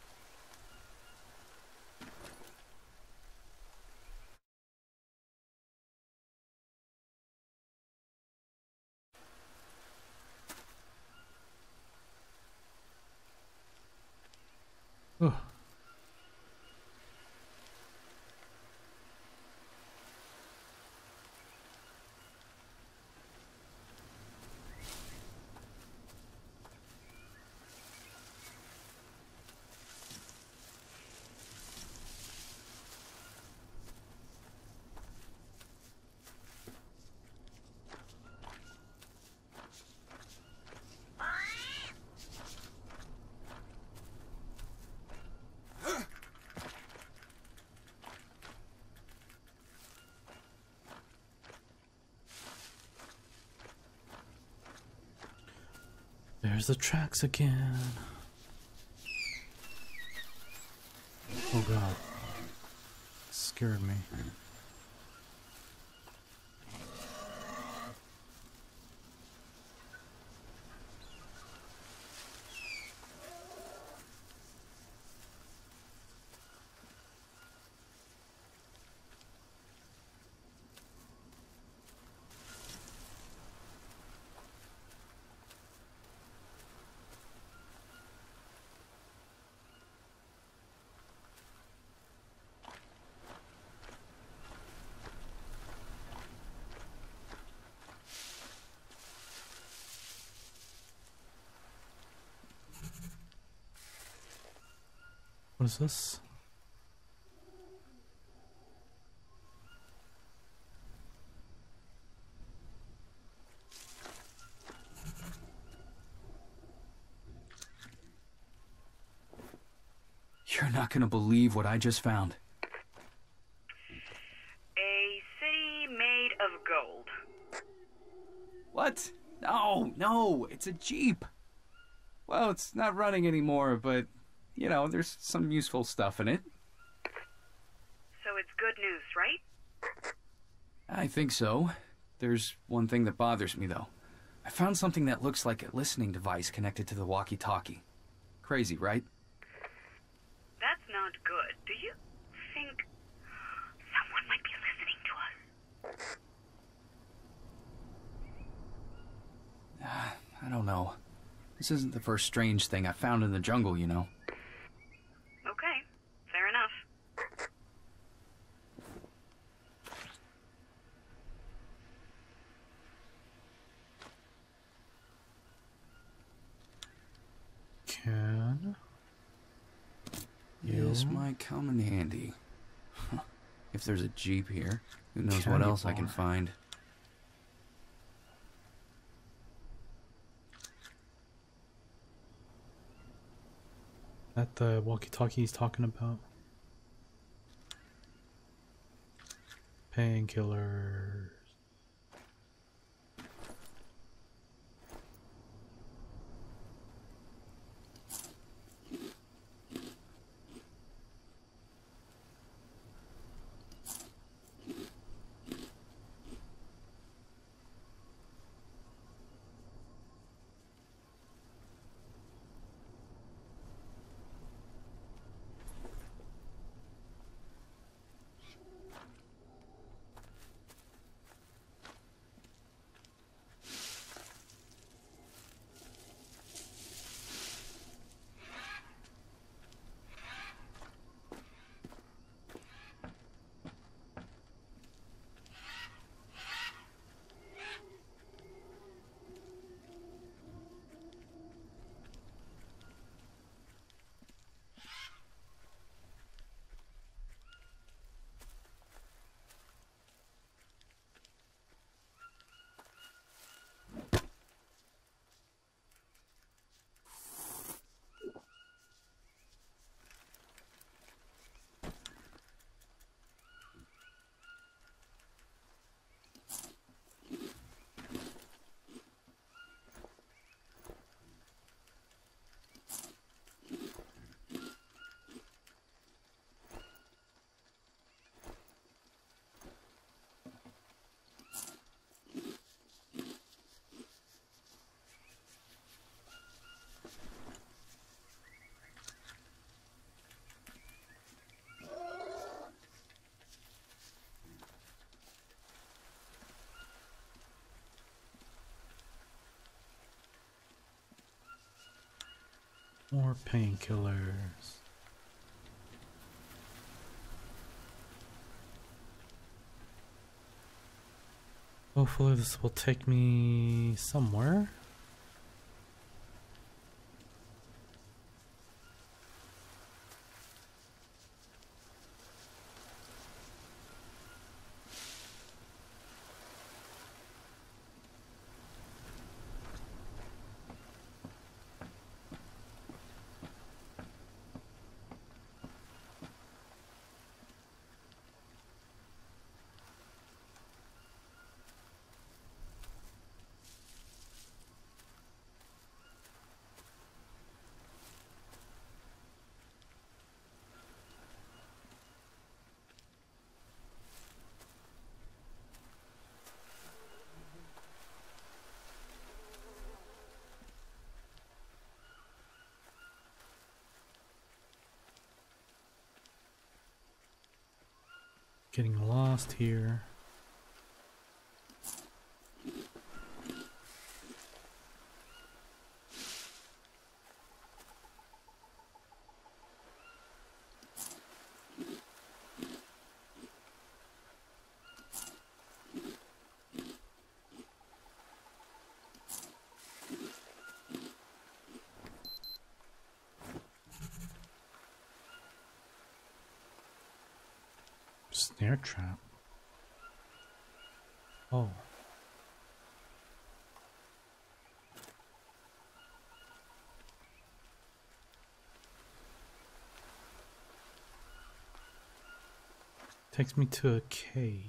Ugh. There's the tracks again. Oh god. Scared me. What is this? You're not gonna believe what I just found. A city made of gold. What? No, no, it's a Jeep. Well, it's not running anymore, but, you know, there's some useful stuff in it. So it's good news, right? I think so. There's one thing that bothers me, though. I found something that looks like a listening device connected to the walkie-talkie. Crazy, right? That's not good. Do you think someone might be listening to us? Uh, I don't know. This isn't the first strange thing I found in the jungle, you know. Okay, fair enough. Can This you might come in handy. If there's a Jeep here, who knows what Candy else I can bar. find. that the walkie-talkie he's talking about? Painkillers. More painkillers. Hopefully this will take me somewhere. Getting lost here. Snare trap. Oh. Takes me to a cave.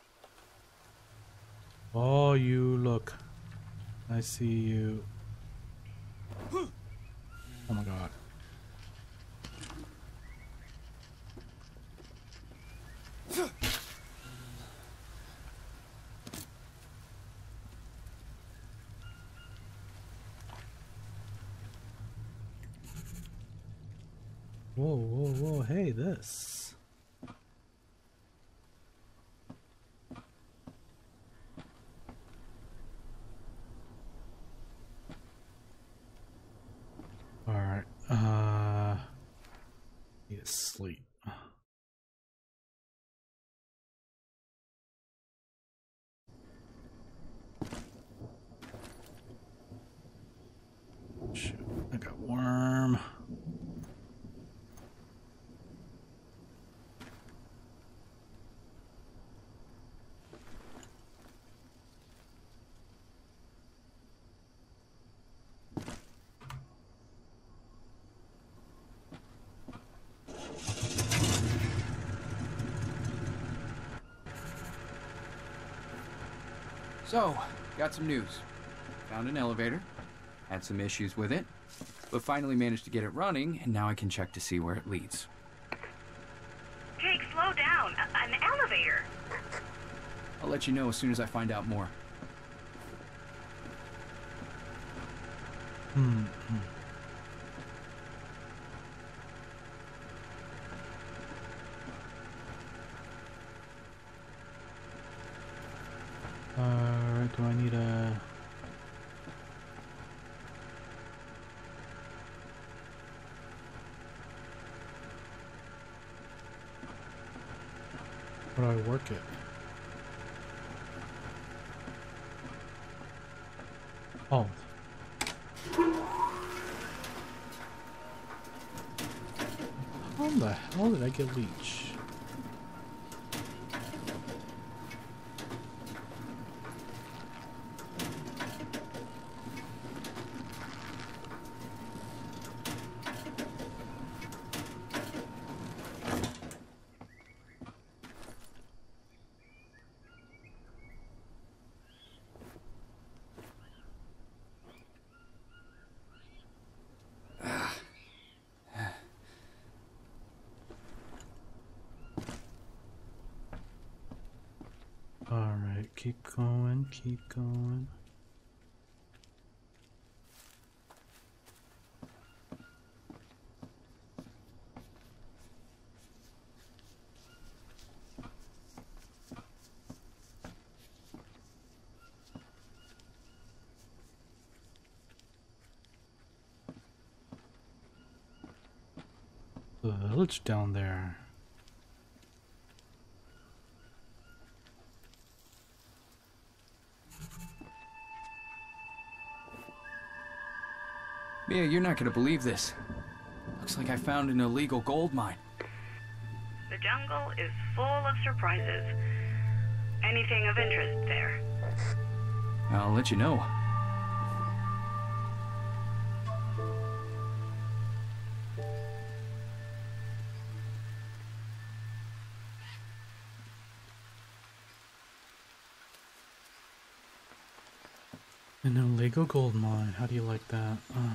Oh, you look. I see you. Oh my god. Whoa, whoa, whoa, hey, this. Alright, uh... he is asleep. Shoot, I got worm. So, got some news. Found an elevator. Had some issues with it. But finally managed to get it running, and now I can check to see where it leads. Jake, slow down. A- an elevator. I'll let you know as soon as I find out more. Hmm. Alright, do I need a... How do I work it? Oh. How the hell did I get leech? Alright, keep going, keep going. The village down there. Mia, you're not gonna believe this. Looks like I found an illegal gold mine. The jungle is full of surprises. Anything of interest there? I'll let you know. An illegal gold mine. How do you like that? Uh.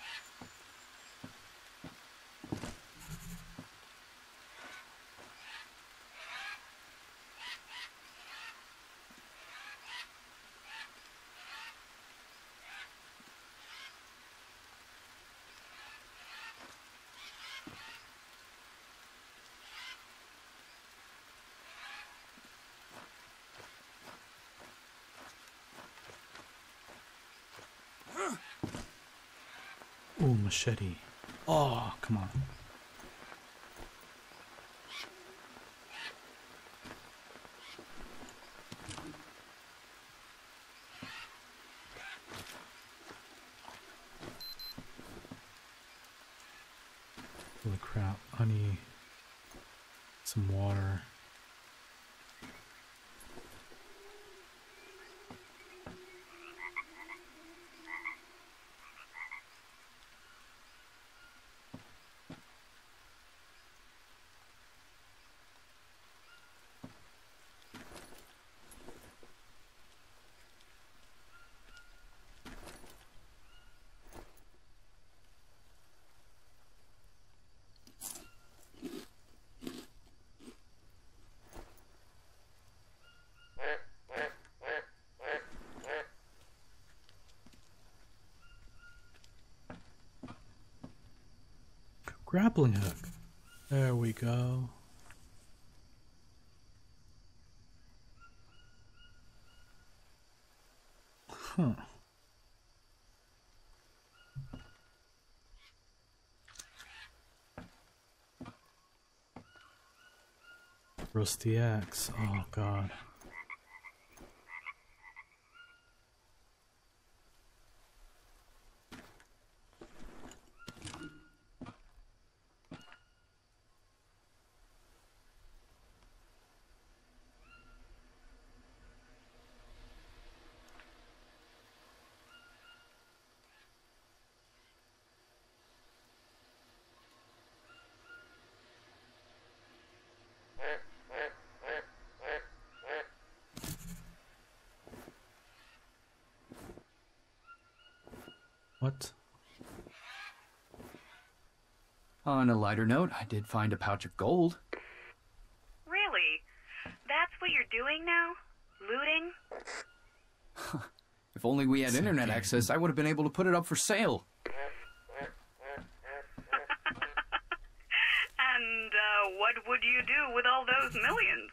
Ooh, machete. Oh, come on. Holy crap. I need some water. grappling hook. There we go. Huh. Rusty axe. Oh god. What? On a lighter note, I did find a pouch of gold. Really? That's what you're doing now? Looting? If only we had Same internet game. access, I would have been able to put it up for sale. And uh, what would you do with all those millions?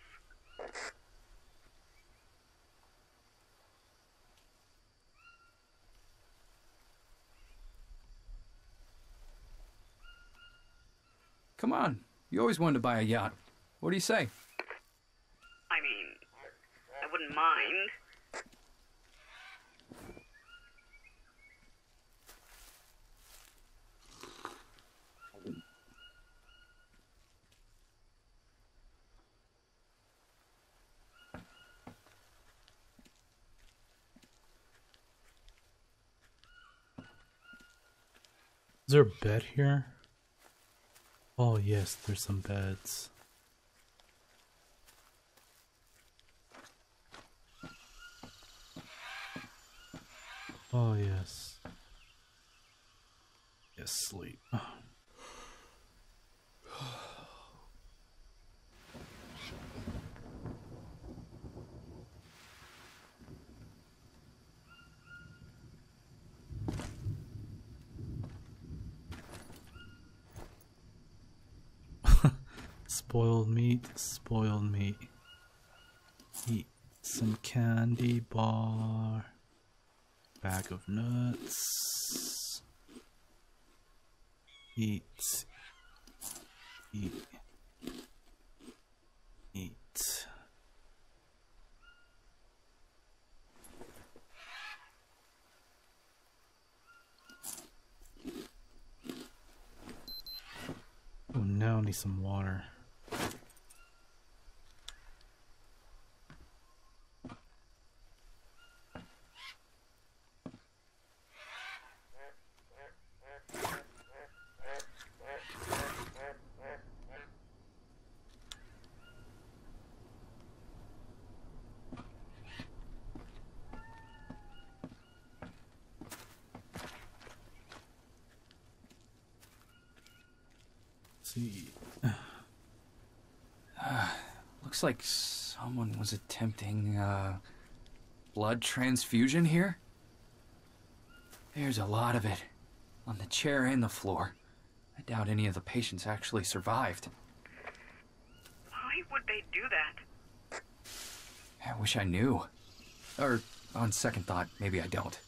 Come on, you always wanted to buy a yacht. What do you say? I mean, I wouldn't mind. Is there a bed here? Oh yes, there's some beds. Oh yes. Yes, sleep. Spoiled meat, spoiled meat. Eat some candy bar. Bag of nuts. Eat. Eat. Eat. Oh, now I need some water. See. Looks like someone was attempting uh, blood transfusion here. There's a lot of it on the chair and the floor. I doubt any of the patients actually survived. Why would they do that? I wish I knew. Or, on second thought, maybe I don't.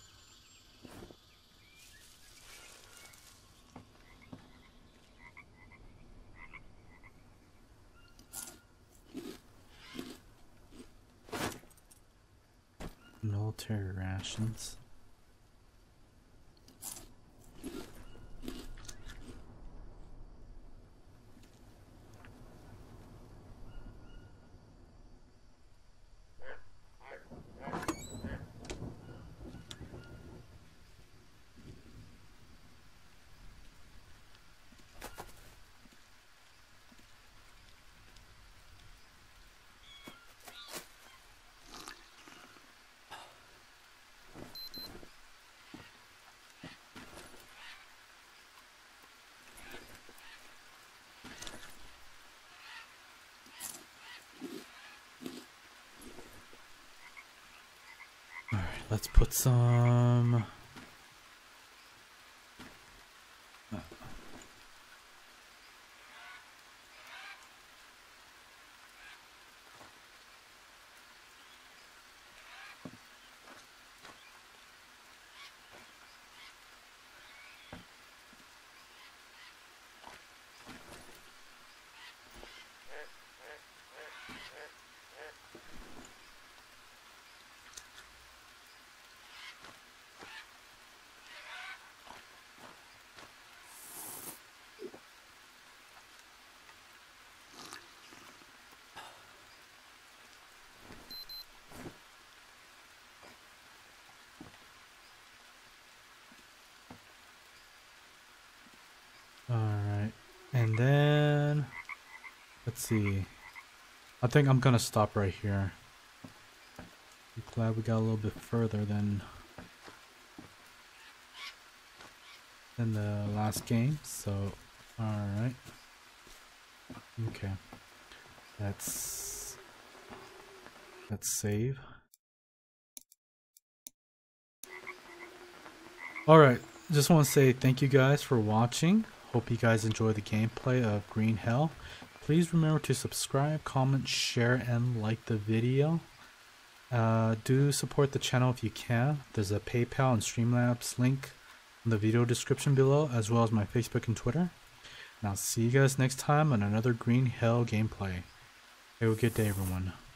Military rations. Alright, let's put some... Alright. And then... let's see. I think I'm gonna stop right here. I'm glad we got a little bit further than... than the last game. So, alright. Okay. Let's... let's save. Alright. Just want to say thank you guys for watching. Hope you guys enjoy the gameplay of Green Hell. Please remember to subscribe, comment, share, and like the video. Uh, do support the channel if you can. There's a PayPal and Streamlabs link in the video description below, as well as my Facebook and Twitter. And I'll see you guys next time on another Green Hell gameplay. Have a good day, everyone.